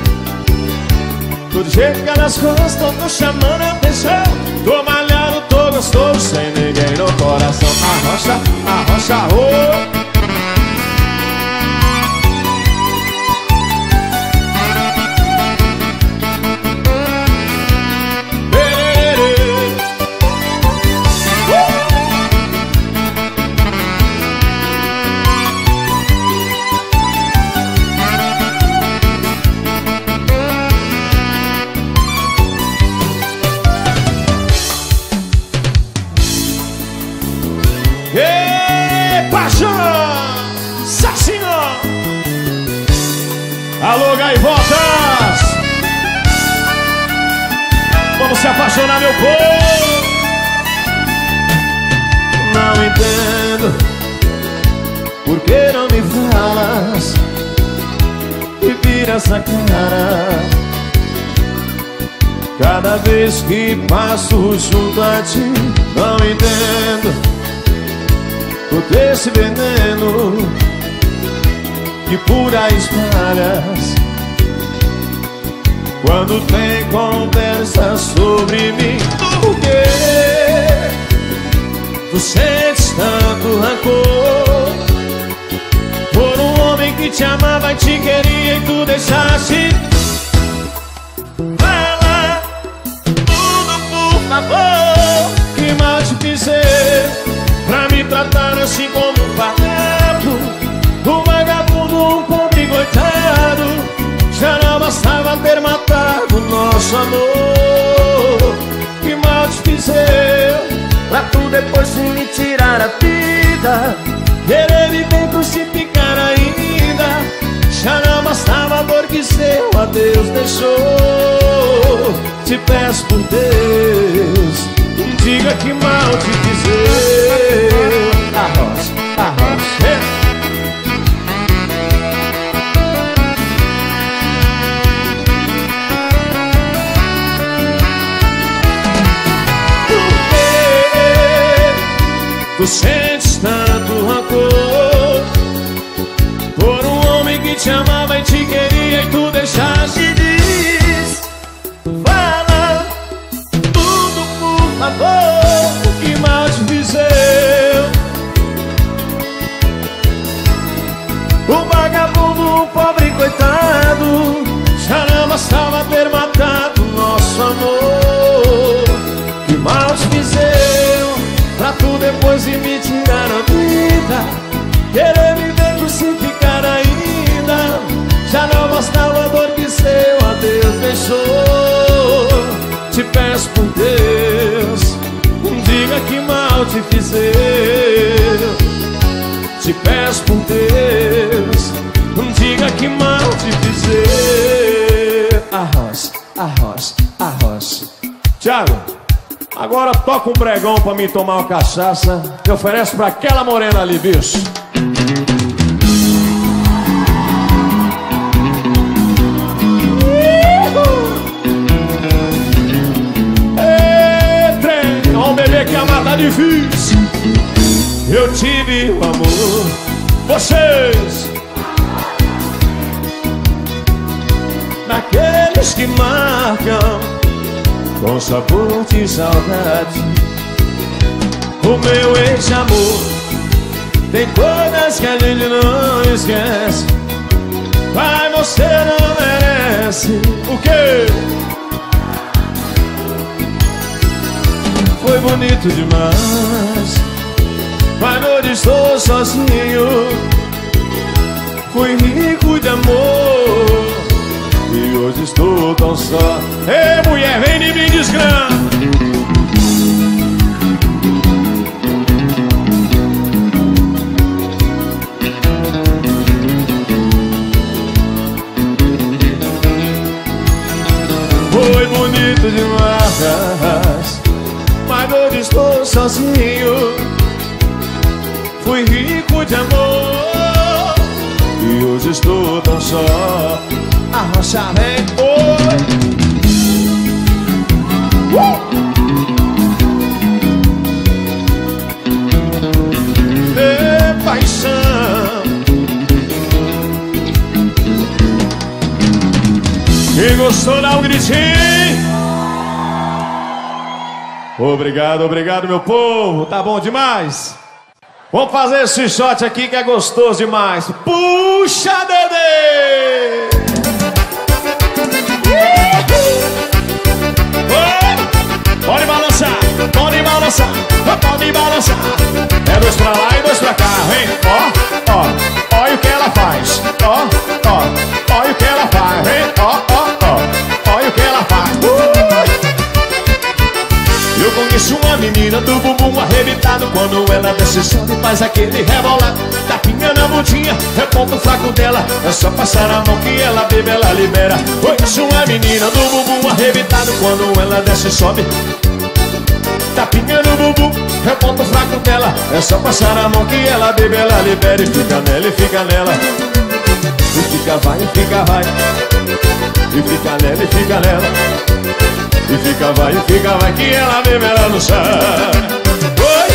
todo jeito que elas gostam, tô chamando a atenção. Tô malhado, tô gostoso, sem ninguém no coração. Arrocha, arrocha, oh. Alô, gaivotas! Vamos se apaixonar, meu povo! Não entendo por que não me falas e vira essa cara. Cada vez que passo junto a ti, não entendo todo esse veneno que por aí espalhas quando tem conversa sobre mim. Por que tu sentes tanto rancor por um homem que te amava e te queria e tu deixaste? Fala tudo, por favor. Que mal te fiz pra me tratar assim como um fardo? Um vagabundo, um pobre coitado. Já não bastava ter matado nosso amor. Que mal te fiz pra tu depois me tirar a vida, querer me bem crucificar ainda. Já não bastava a dor que seu adeus deixou. Te peço por Deus, diga que mal te fiz. Arrocha, arrocha. Tu sentes tanto rancor te amava e te queria e tu deixaste. Diz, fala tudo por favor, que mal te fiz eu. O vagabundo, o pobre coitado, já não bastava ter matado nosso amor. Que mal te fiz eu, pra tu depois de me tirar a vida, querer me ver crucificar ainda. Já não bastava a dor que seu adeus deixou. Te peço por Deus, diga que mal te fiz eu. Te peço por Deus, diga que mal te fiz eu. Arroz, arroz, arroz. Thiago, agora toca um pregão pra mim tomar uma cachaça que oferece pra aquela morena ali, bicho. Ei, trem, vamos beber que a mata tá difícil. Eu tive o amor, vocês, naqueles que marcam com sabor de saudade. O meu ex-amor tem coisas que a gente não esquece, mas você não merece. O quê? Foi bonito demais, mas hoje estou sozinho. Fui rico de amor e hoje estou tão só. Ei, mulher, vem de mim, desgrama. Foi bonito demais, mas hoje estou sozinho. Fui rico de amor e hoje estou tão só. Arrocha, vem, oi. De paixão. Quem gostou dá um gritinho. Obrigado, obrigado, meu povo. Tá bom demais. Vamos fazer esse shot aqui que é gostoso demais. Puxa, Dedê! Pode balançar, pode balançar, pode balançar. É dois pra lá e dois pra cá, hein? Ó, ó, olha o que ela faz. Ó, ó, olha o que ela faz, hein? Ó, ó, ó, olha o que ela faz. Eu conheço uma menina do bumbum arrebitado. Quando ela desce sobe e faz aquele rebolado. Tapinha na bundinha, é ponto fraco dela. É só passar a mão que ela bebe, ela libera. Conheço uma menina do bumbum arrebitado. Quando ela desce sobe, tapinha no bumbum, é ponto fraco dela. É só passar a mão que ela bebe, ela libera. E fica nela, e fica nela. E fica vai, e fica vai. E fica nela, e fica nela. E fica vai, que ela bebe, ela não sai. Oi!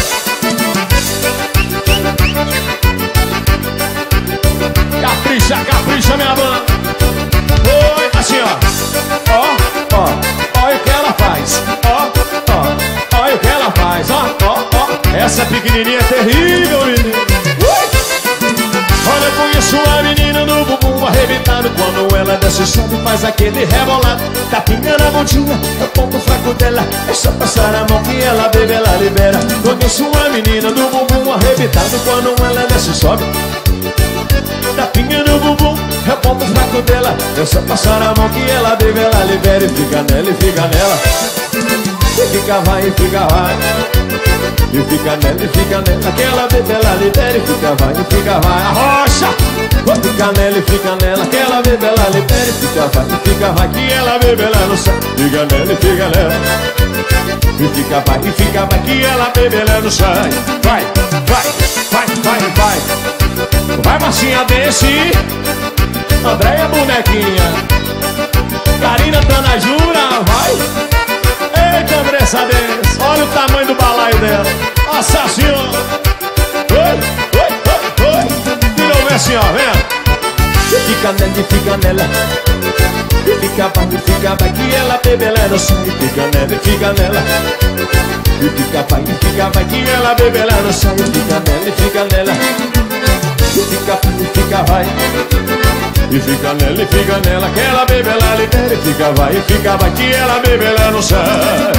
Capricha, capricha, minha banda. Oi, assim, ó. Ó, ó, olha o que ela faz. Ó, ó, olha o que ela faz. Ó, ó, ó. Essa pequenininha é terrível, menino. Olha, eu conheço uma menina no bumbum arrebitado. Quando ela desce sobe e faz aquele rebolado. Tapinha na bundinha, é o ponto fraco dela. É só passar a mão que ela bebe, ela libera. Conheço uma menina no bumbum arrebitado. Quando ela desce sobe, tapinha no bumbum, é o ponto fraco dela. É só passar a mão que ela bebe, ela libera. E fica nela, e fica nela. E fica vai, e fica vai. E fica nela, e fica nela. Que ela bebe, ela libera. E fica vai, e fica vai. Arrocha! Fica nela, e fica nela. Que ela bebe, ela libera. E fica vai, e fica vai. Que ela bebe, ela não sai. Fica nela, e fica nela. E fica vai, que ela bebe, ela não sai. Vai, vai, vai, vai, vai. Vai, Marcinha, desce. Andréia, bonequinha. Karina, Tanajura, vai. Eita, Andressa, desce. Olha o tamanho do balaio dela. Nossa Senhora. Oi, oi, oi, oi. De novo assim, ó, vem. fica nela e fica nela. E fica vai que ela bebe, ela não sai. Fica nela e fica nela. E fica vai que ela bebe, ela não sai. Fica nela e fica nela. E fica vai. E fica nela e fica nela. Que ela bebe, ela libera. E fica vai que ela bebe, ela não sai.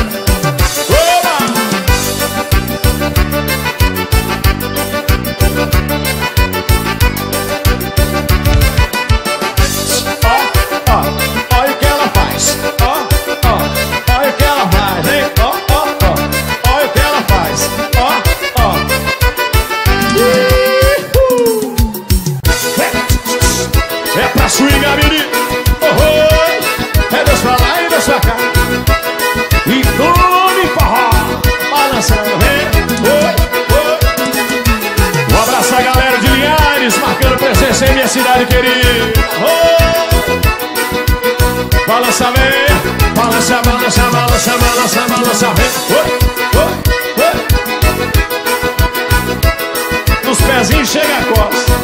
Sem minha cidade querida. Balança, vem. Balança, balança, balança, balança, balança, vem. Nos pezinhos chega a costa.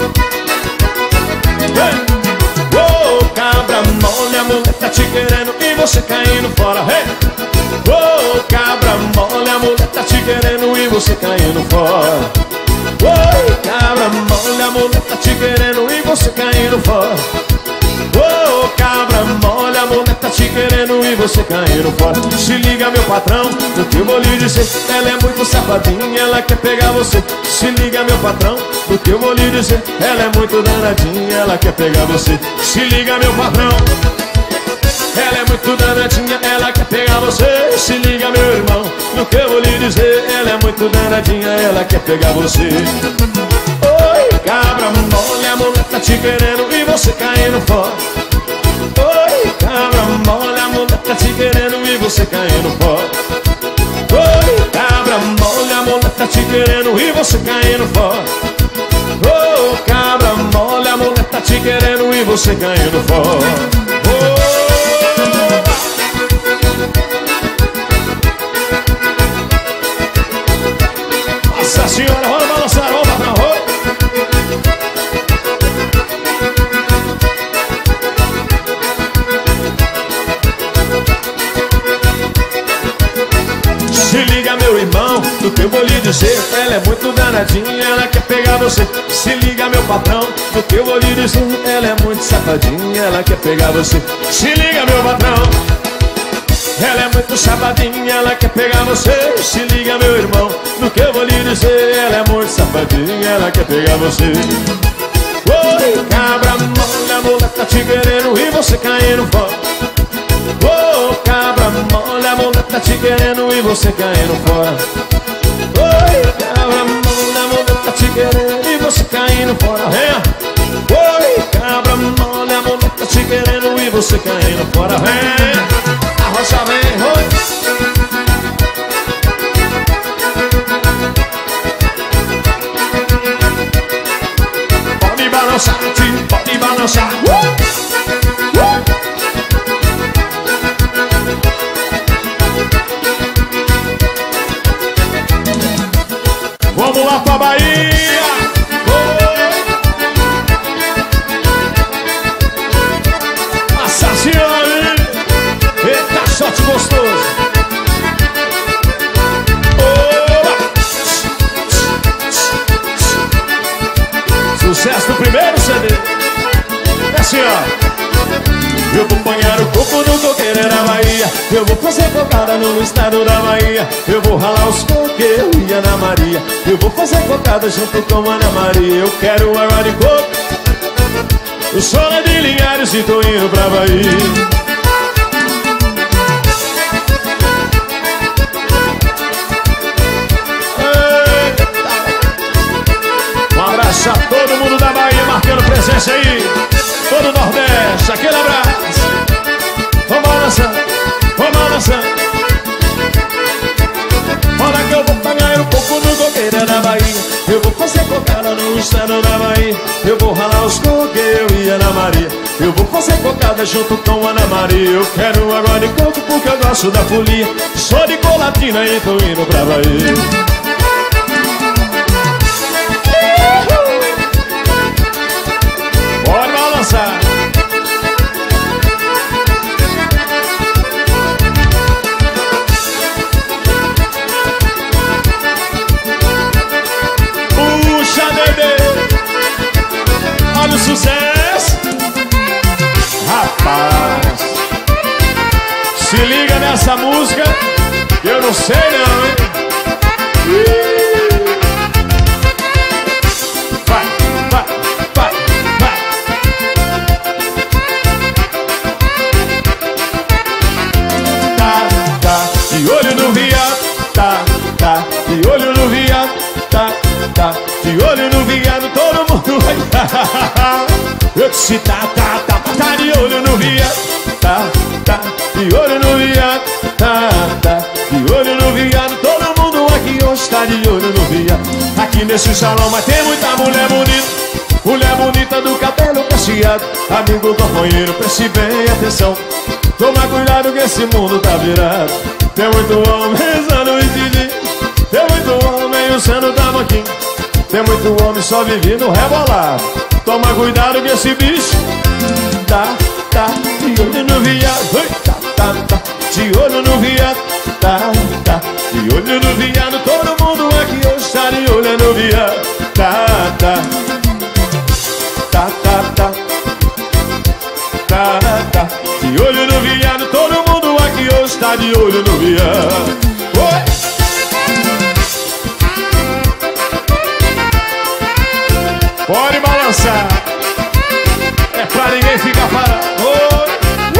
Ô, cabra mole, a mulher tá te querendo e você caindo fora. Ô, cabra mole, a mulher tá te querendo e você caindo fora. Oi, cabra mole, a mulher tá te querendo e você caindo fora. Ô, cabra mole, a mulher tá te querendo e você caindo fora. Se liga, meu patrão, no que eu vou lhe dizer. Ela é muito safadinha, ela quer pegar você. Se liga, meu patrão, no que eu vou lhe dizer. Ela é muito danadinha, ela quer pegar você. Se liga, meu patrão, ela é muito danadinha, ela quer pegar você. Se liga, meu irmão, no que eu vou lhe dizer. Ela é muito danadinha, ela quer pegar você. Oi, cabra mole, a mulher tá te querendo e você caindo fora. Oi, cabra mole, a mulher tá te querendo e você caindo fora. Oi, cabra mole, a mulher tá te querendo e você caindo fora. Ô, cabra mole, a mulher tá te querendo e você caindo fora. Nossa senhora, vamos balançar, vamos pra rua. Se liga, meu irmão, do que eu vou lhe dizer. Ela é muito danadinha, ela quer pegar você. Se liga, meu patrão, do que eu vou lhe dizer. Ela é muito safadinha, ela quer pegar você. Se liga, meu patrão, ela é muito safadinha, ela quer pegar você. Se liga, meu irmão, no que eu vou lhe dizer. Ela é muito safadinha, ela quer pegar você. Oi, cabra mole, a mulher tá te querendo e você caindo fora. Ô, cabra mole, a mulher tá te querendo e você caindo fora. Oi, cabra mole, a mulher tá te querendo e você caindo fora. Oi, cabra mole, a mulher tá te querendo e você caindo fora. Arrocha, vem, oi. Pode balançar, tio, pode balançar. Vamos lá pra Bahia. Nossa senhora, eita, shot gostoso. Sucesso do primeiro CD. É assim, ó. Eu vou banhar o coco do coqueiro da Bahia. Eu vou fazer cocada no estado da Bahia. Eu vou ralar os coqueiros e Ana Maria. Eu vou fazer cocada junto com Ana Maria. Eu quero água de coco. Eu sou lá de Linhares e tô indo pra Bahia. Um abraço a todo mundo da Bahia marcando presença aí. Todo o Nordeste, aquele abraço. Vamos balançar, vamos balançar. Olha que eu vou pagar um pouco no coqueiro da Bahia. Eu vou fazer cocada no estado da Bahia. Eu vou ralar os coqueiros e Ana Maria. Eu vou fazer cocada junto com Ana Maria. Eu quero água de coco porque eu gosto da folia. Sou de Colatina e tô indo pra Bahia. Pode balançar. essa música, eu não sei não, hein? Vai, vai, vai, vai. Tá, de olho no viado. Tá, de olho no viado. Tá, de olho no viado. Todo mundo vai. Eu disse tá, de olho no viado. Tá, de olho no viado. Tá, de olho no viado. Todo mundo aqui hoje tá de olho no viado. Aqui nesse salão, mas tem muita mulher bonita. Mulher bonita do cabelo cacheado. Amigo, companheiro, preste bem atenção. Toma cuidado que esse mundo tá virado. Tem muito homem usando o entendi. Tem muito homem usando tabaquinho. Tem muito homem só vivendo rebolado. Toma cuidado que esse bicho tá de olho no viado. Tá, de olho no viado. Tá, de olho no viado. Todo mundo aqui hoje tá de olho no viado. Tá, de olho no viado. Todo mundo aqui hoje tá de olho no viado. Oi! Pode balançar. É pra ninguém ficar parado. Oi!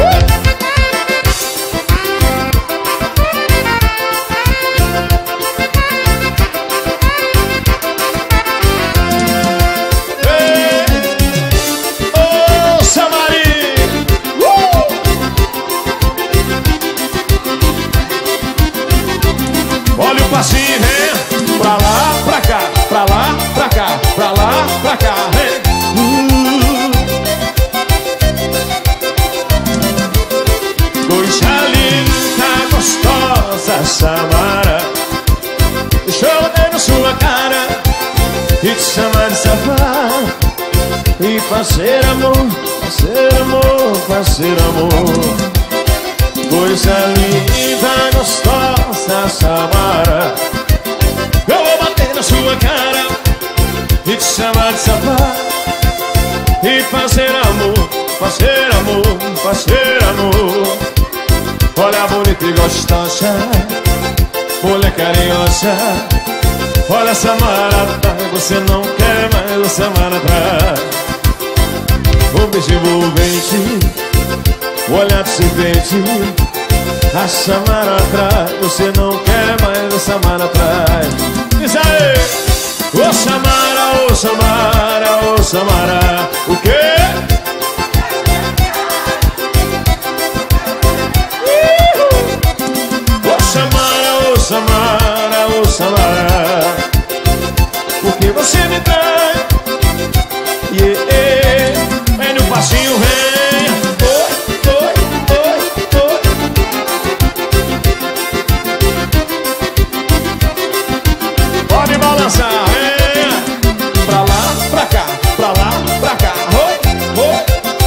Olha o passinho, vem pra lá, pra cá, pra lá, pra cá, pra lá, pra cá, vem. Coisa linda, gostosa, Samara. Deixa eu bater na sua cara e te chamar de safado e fazer amor, fazer amor, fazer amor. Coisa linda, gostosa, Samara. Eu vou bater na sua cara e te chamar de safado e fazer amor, fazer amor, fazer amor. Olha bonita e gostosa, mulher carinhosa. Olha Samara, você não quer mais o Samara atrás. Um beijo envolvente, o olhar de serpente. A Samara atrás, você não quer mais a Samara atrás. Diz aí! Ô Samara, ô Samara, ô Samara. O quê? Ô Samara, ô Samara, ô Samara. Por que você me trai? Yeah. Vem no passinho, vem. Pode balançar, pra lá, pra cá, pra lá, pra cá. Oi, oi.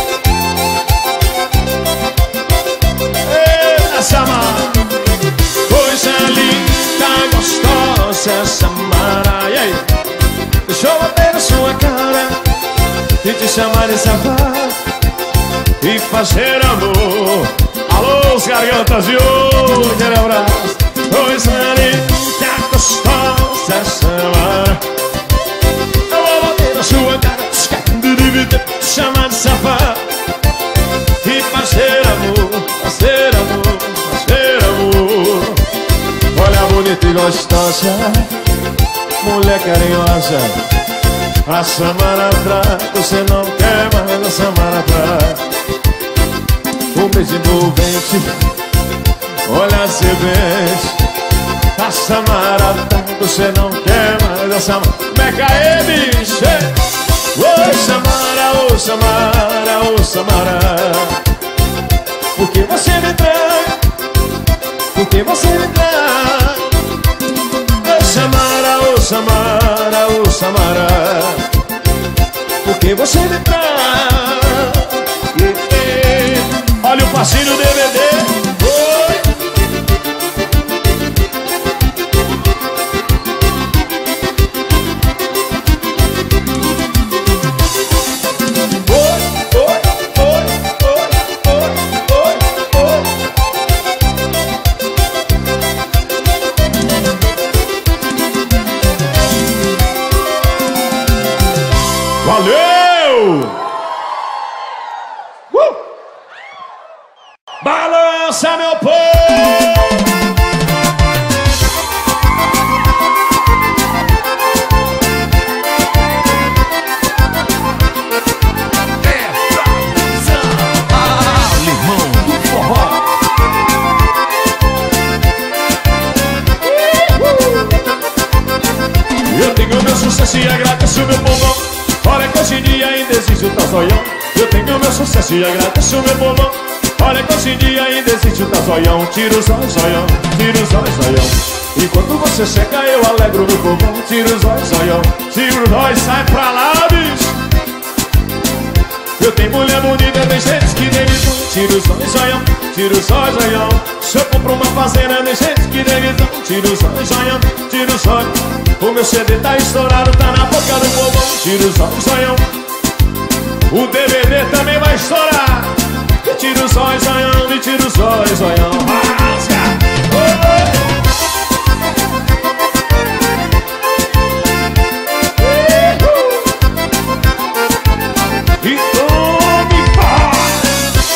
Eita, Samara. Coisa linda, gostosa, Samara. E aí? Deixa eu bater na sua cara e te chamar de safado e fazer amor. Alô, os gargantas de ouro, aquele abraço. Coisa linda, gostosa, Samara. Eu vou bater na sua cara, te chamar de safado e fazer amor, fazer amor, fazer amor. Olha bonita e gostosa, mulher carinhosa. A Samara atrás, você não quer mais a Samara atrás. Um beijo envolvente, olha serpente. A Samara atrás, você não quer mais a Samara. Meca aí, bicho. Oi Samara, ô Samara, ô Samara. Por que você me trai? Por que você me trai? Ô Samara, ô Samara, ô Samara. Por que você me trai? Olha o passinho do DVD. Oi. Balança, meu povo! Limão do forró. Eu tenho meu sucesso e agradeço meu povão. Olha que hoje em dia ainda existe o tal zoião. Eu tenho meu sucesso e agradeço meu povão. Olha que hoje em dia ainda existe o tal zoião. Tira o zóio, zoião, tira o zóio, zoião. Enquanto você seca eu alegro meu povão. Tira o zóio, zoião, tira o zóio, sai pra lá, bicho. Eu tenho mulher bonita, tem gente que nem visão. Tira o zóio, zoião, tira o zóio, zoião. Se eu compro uma fazenda, tem gente que nem visão. Tira o zóio, zoião, tira o zóio. O meu CD tá estourado, tá na boca do povão. Tira o zóio, zoião. O DVD também vai estourar. E tira o zóio, zoião, e tira o zóio, zoião. Rasga! E tome paz!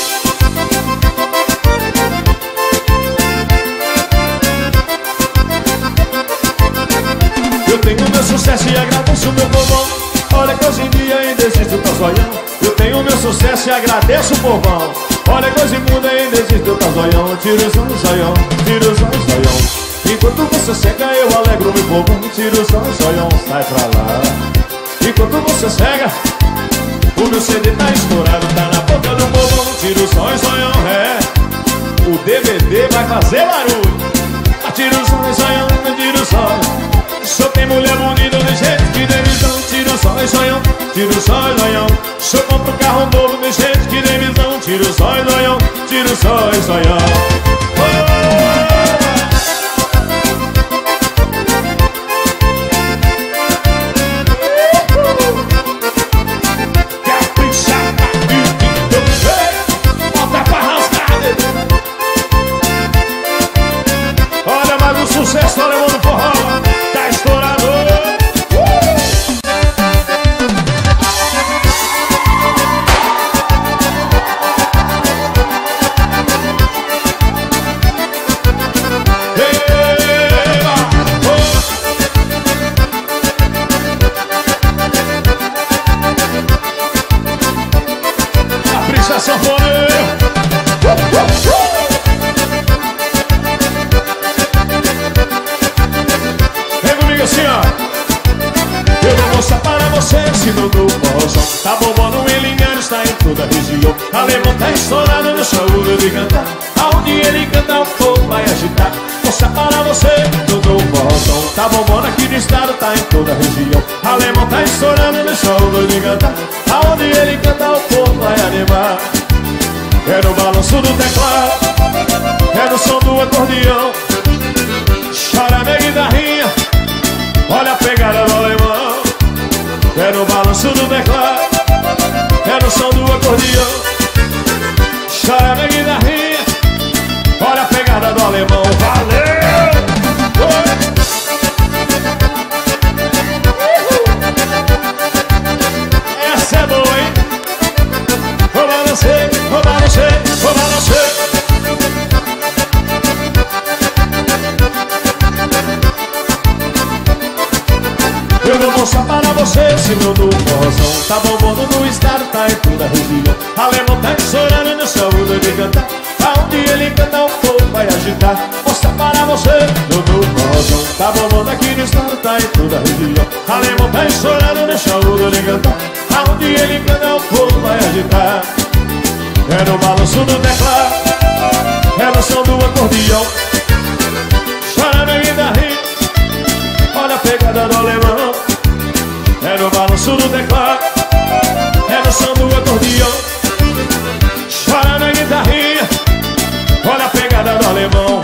Eu tenho meu sucesso e agradeço meu povão. Olha que hoje em dia ainda existe o tal zoião. Eu tenho meu sucesso e agradeço o povão. Olha que hoje em mundo ainda existe o tal zoião. Tira o zóio, zoião, tira o zóio, zoião. Enquanto você seca eu alegro meu povão. Tira o zóio, zoião, sai pra lá. Enquanto você cega, o meu CD tá estourado, tá na boca do povão. Tira o zóio, zoião, é. O DVD vai fazer barulho. Tira o zóio, zoião, tira o zóio. Se eu tenho mulher bonita, de jeito que tem visão. Tira o zóio, zoião, tira o zóio, zoião. Se eu compro um carro novo, de jeito que tem visão. Tira o zóio, zoião, tira o zóio, zoião. Bota pra rasgar. Olha mais um sucesso, olha o forró. Tá estourado. Capricha sanfoneiro. Vem comigo assim, ó. Eu vou mostrar para você esse meu novo forrozão. Tá bombando em Linhares, está em toda a região. Alemão tá estourado no show de cantar. Aonde ele canta o povo vai agitar. Mostrar para você meu novo forrozão. Tá bombando aqui no estado, tá em toda a região. Alemão tá estourado no show de cantar. Aonde ele canta o povo vai animar. É no balanço do teclado, é no som do acordeão. Chora minha guitarrinha, olha a pegada do alemão. É no balanço do teclado, é no som do acordeão. Chora minha guitarrinha, olha a pegada do alemão. Valeu! Essa é boa, hein? Vou balançar, vou balançar, vou balançar. Eu vou mostrar para você esse meu novo forrozão. Tá bombando no estado, tá em toda a região. Alemão tá estourando no saúde de cantar. Aonde ele canta o povo vai agitar. Mostrar para você meu novo forrozão. Tá bombando aqui no estado, tá em toda a região. Alemão tá estourando no saúde de cantar. Aonde ele canta o povo vai agitar. É no balanço do teclado, é no som do acordeão. Chora minha guitarrinha, olha a pegada do alemão. É no balanço do teclado, é no som do acordeão. Chora na guitarrinha, olha a pegada do alemão.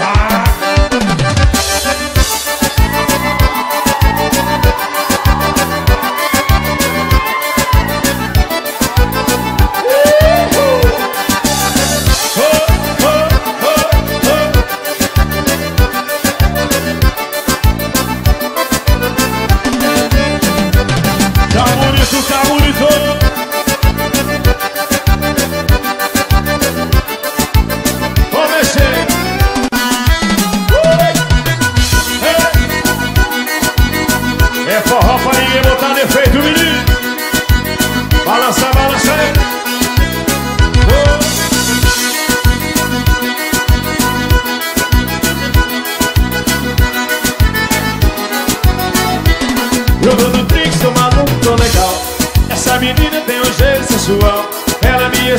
Tá bonito, tá bonito.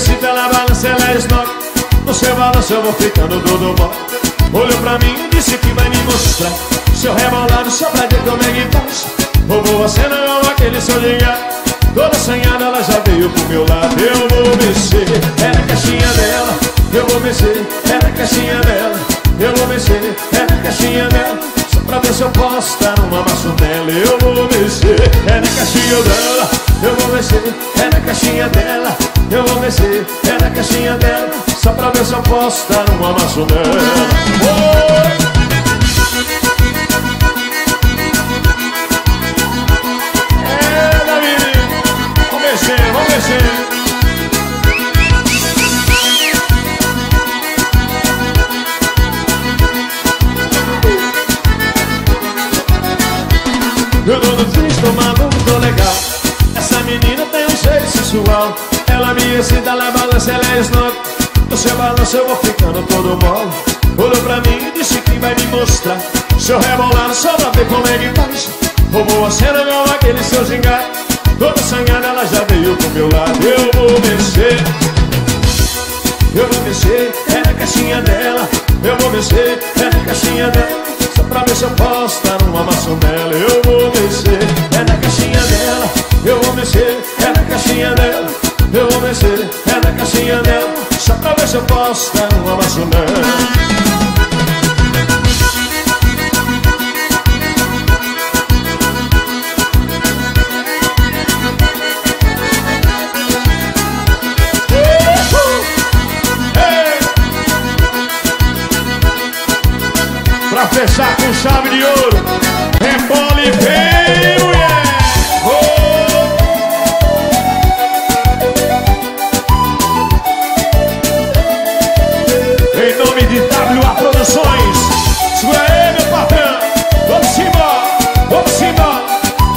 excita, ela balança, ela esnoca. No seu balanço eu vou ficando todo mole. Olhou pra mim e disse que vai me mostrar seu rebolado só pra ver como é que faz. Roubou a cena igual aquele seu ligar. Toda assanhada ela já veio pro meu lado. Eu vou mexer, é na caixinha dela. Eu vou mexer, é na caixinha dela. Eu vou mexer, é na caixinha dela. Só pra ver se eu posso dar uma maçonela. Eu vou mexer, é na caixinha dela. Eu vou mexer, é na caixinha dela. Eu vou mexer, é na caixinha dela. Só pra ver se eu posso dar uma maçonela. É, Davi, vamos mexer, vamos mexer. Eu tô triste, tô maluco, tô legal. Essa menina tem um jeito sensual. Ela me excita, ela balança, ela é snob. No seu balanço eu vou ficando todo mole. Olhou pra mim e disse que vai me mostrar seu rebolado só pra ver como é que faz. Roubou a cena igual aquele seu gingado. Toda sangrada ela já veio pro meu lado. Eu vou mexer, eu vou mexer, é na caixinha dela. Eu vou mexer, é na caixinha dela. Só pra ver se eu posso dar uma maçonela. Eu vou mexer, é na caixinha dela. Eu vou mexer, é na caixinha dela. Eu vou mexer, é na caixinha dela. Só pra ver se eu posso dar uma maçonela. Pra fechar com chave de ouro, rebola e vem, mulher! Em nome de WA Produções, segura aí, meu patrão! Vamos embora, vamos embora!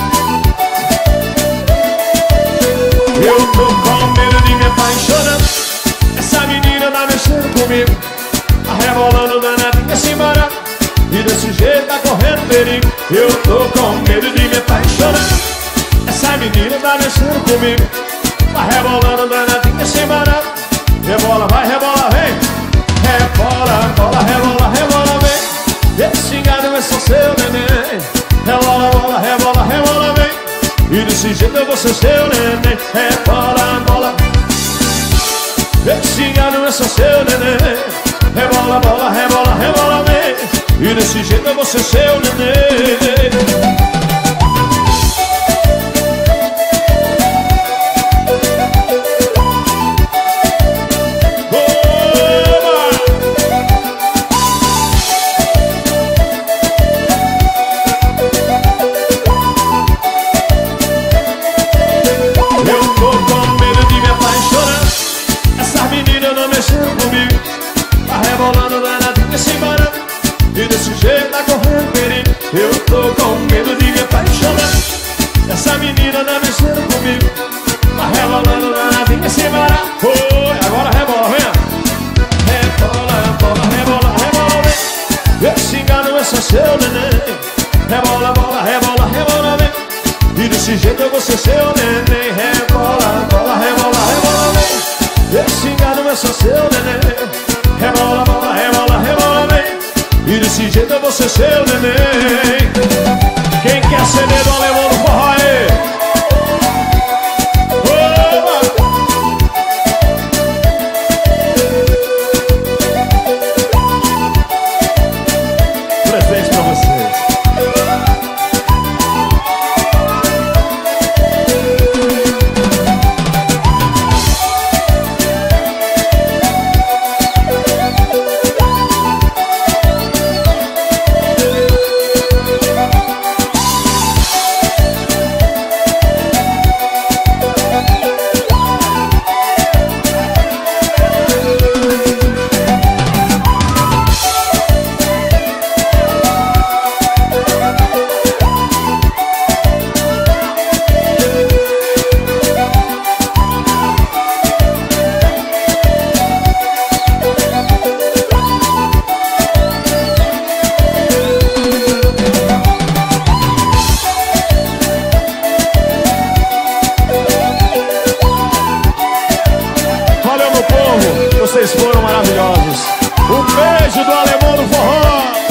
Eu tô com medo de me apaixonar. Essa menina tá mexendo comigo, tá rebolando danadinha se embora. E desse jeito tá correndo perigo. Eu tô com medo de me apaixonar. Essa menina tá mexendo comigo, tá rebolando danadinha sem parar. Rebola, vai, rebola, vem. Rebola, bola, rebola, rebola, vem. Esse gado é só seu neném. Rebola, bola, rebola, rebola, vem. E desse jeito eu vou ser seu neném. Rebola, bola. Esse gado é só seu neném. Rebola, bola, rebola, rebola, vem. E desse jeito eu vou ser seu neném. Eu tô com medo de me apaixonar. Essa menina não mexeu comigo, tá rebolando danadinha sem parar. E desse jeito tá correndo perigo. Eu tô com medo de me apaixonar. Essa menina tá mexendo comigo, tá rebolando danadinha sem parar. Foi, agora rebola, vem. Rebola, bola, rebola, rebola, vem. Esse engano é só seu neném. Rebola, bola, rebola, rebola, vem. E desse jeito eu vou ser seu neném. Rebola, bola, rebola, rebola, vem. Esse engano é só seu neném. Rebola, bola, rebola, rebola, vem. E desse jeito eu vou ser seu neném. Quem quer ser dedo alemão no forró aí? Presente pra vocês. povo, vocês foram maravilhosos. Um beijo do Alemão do Forró.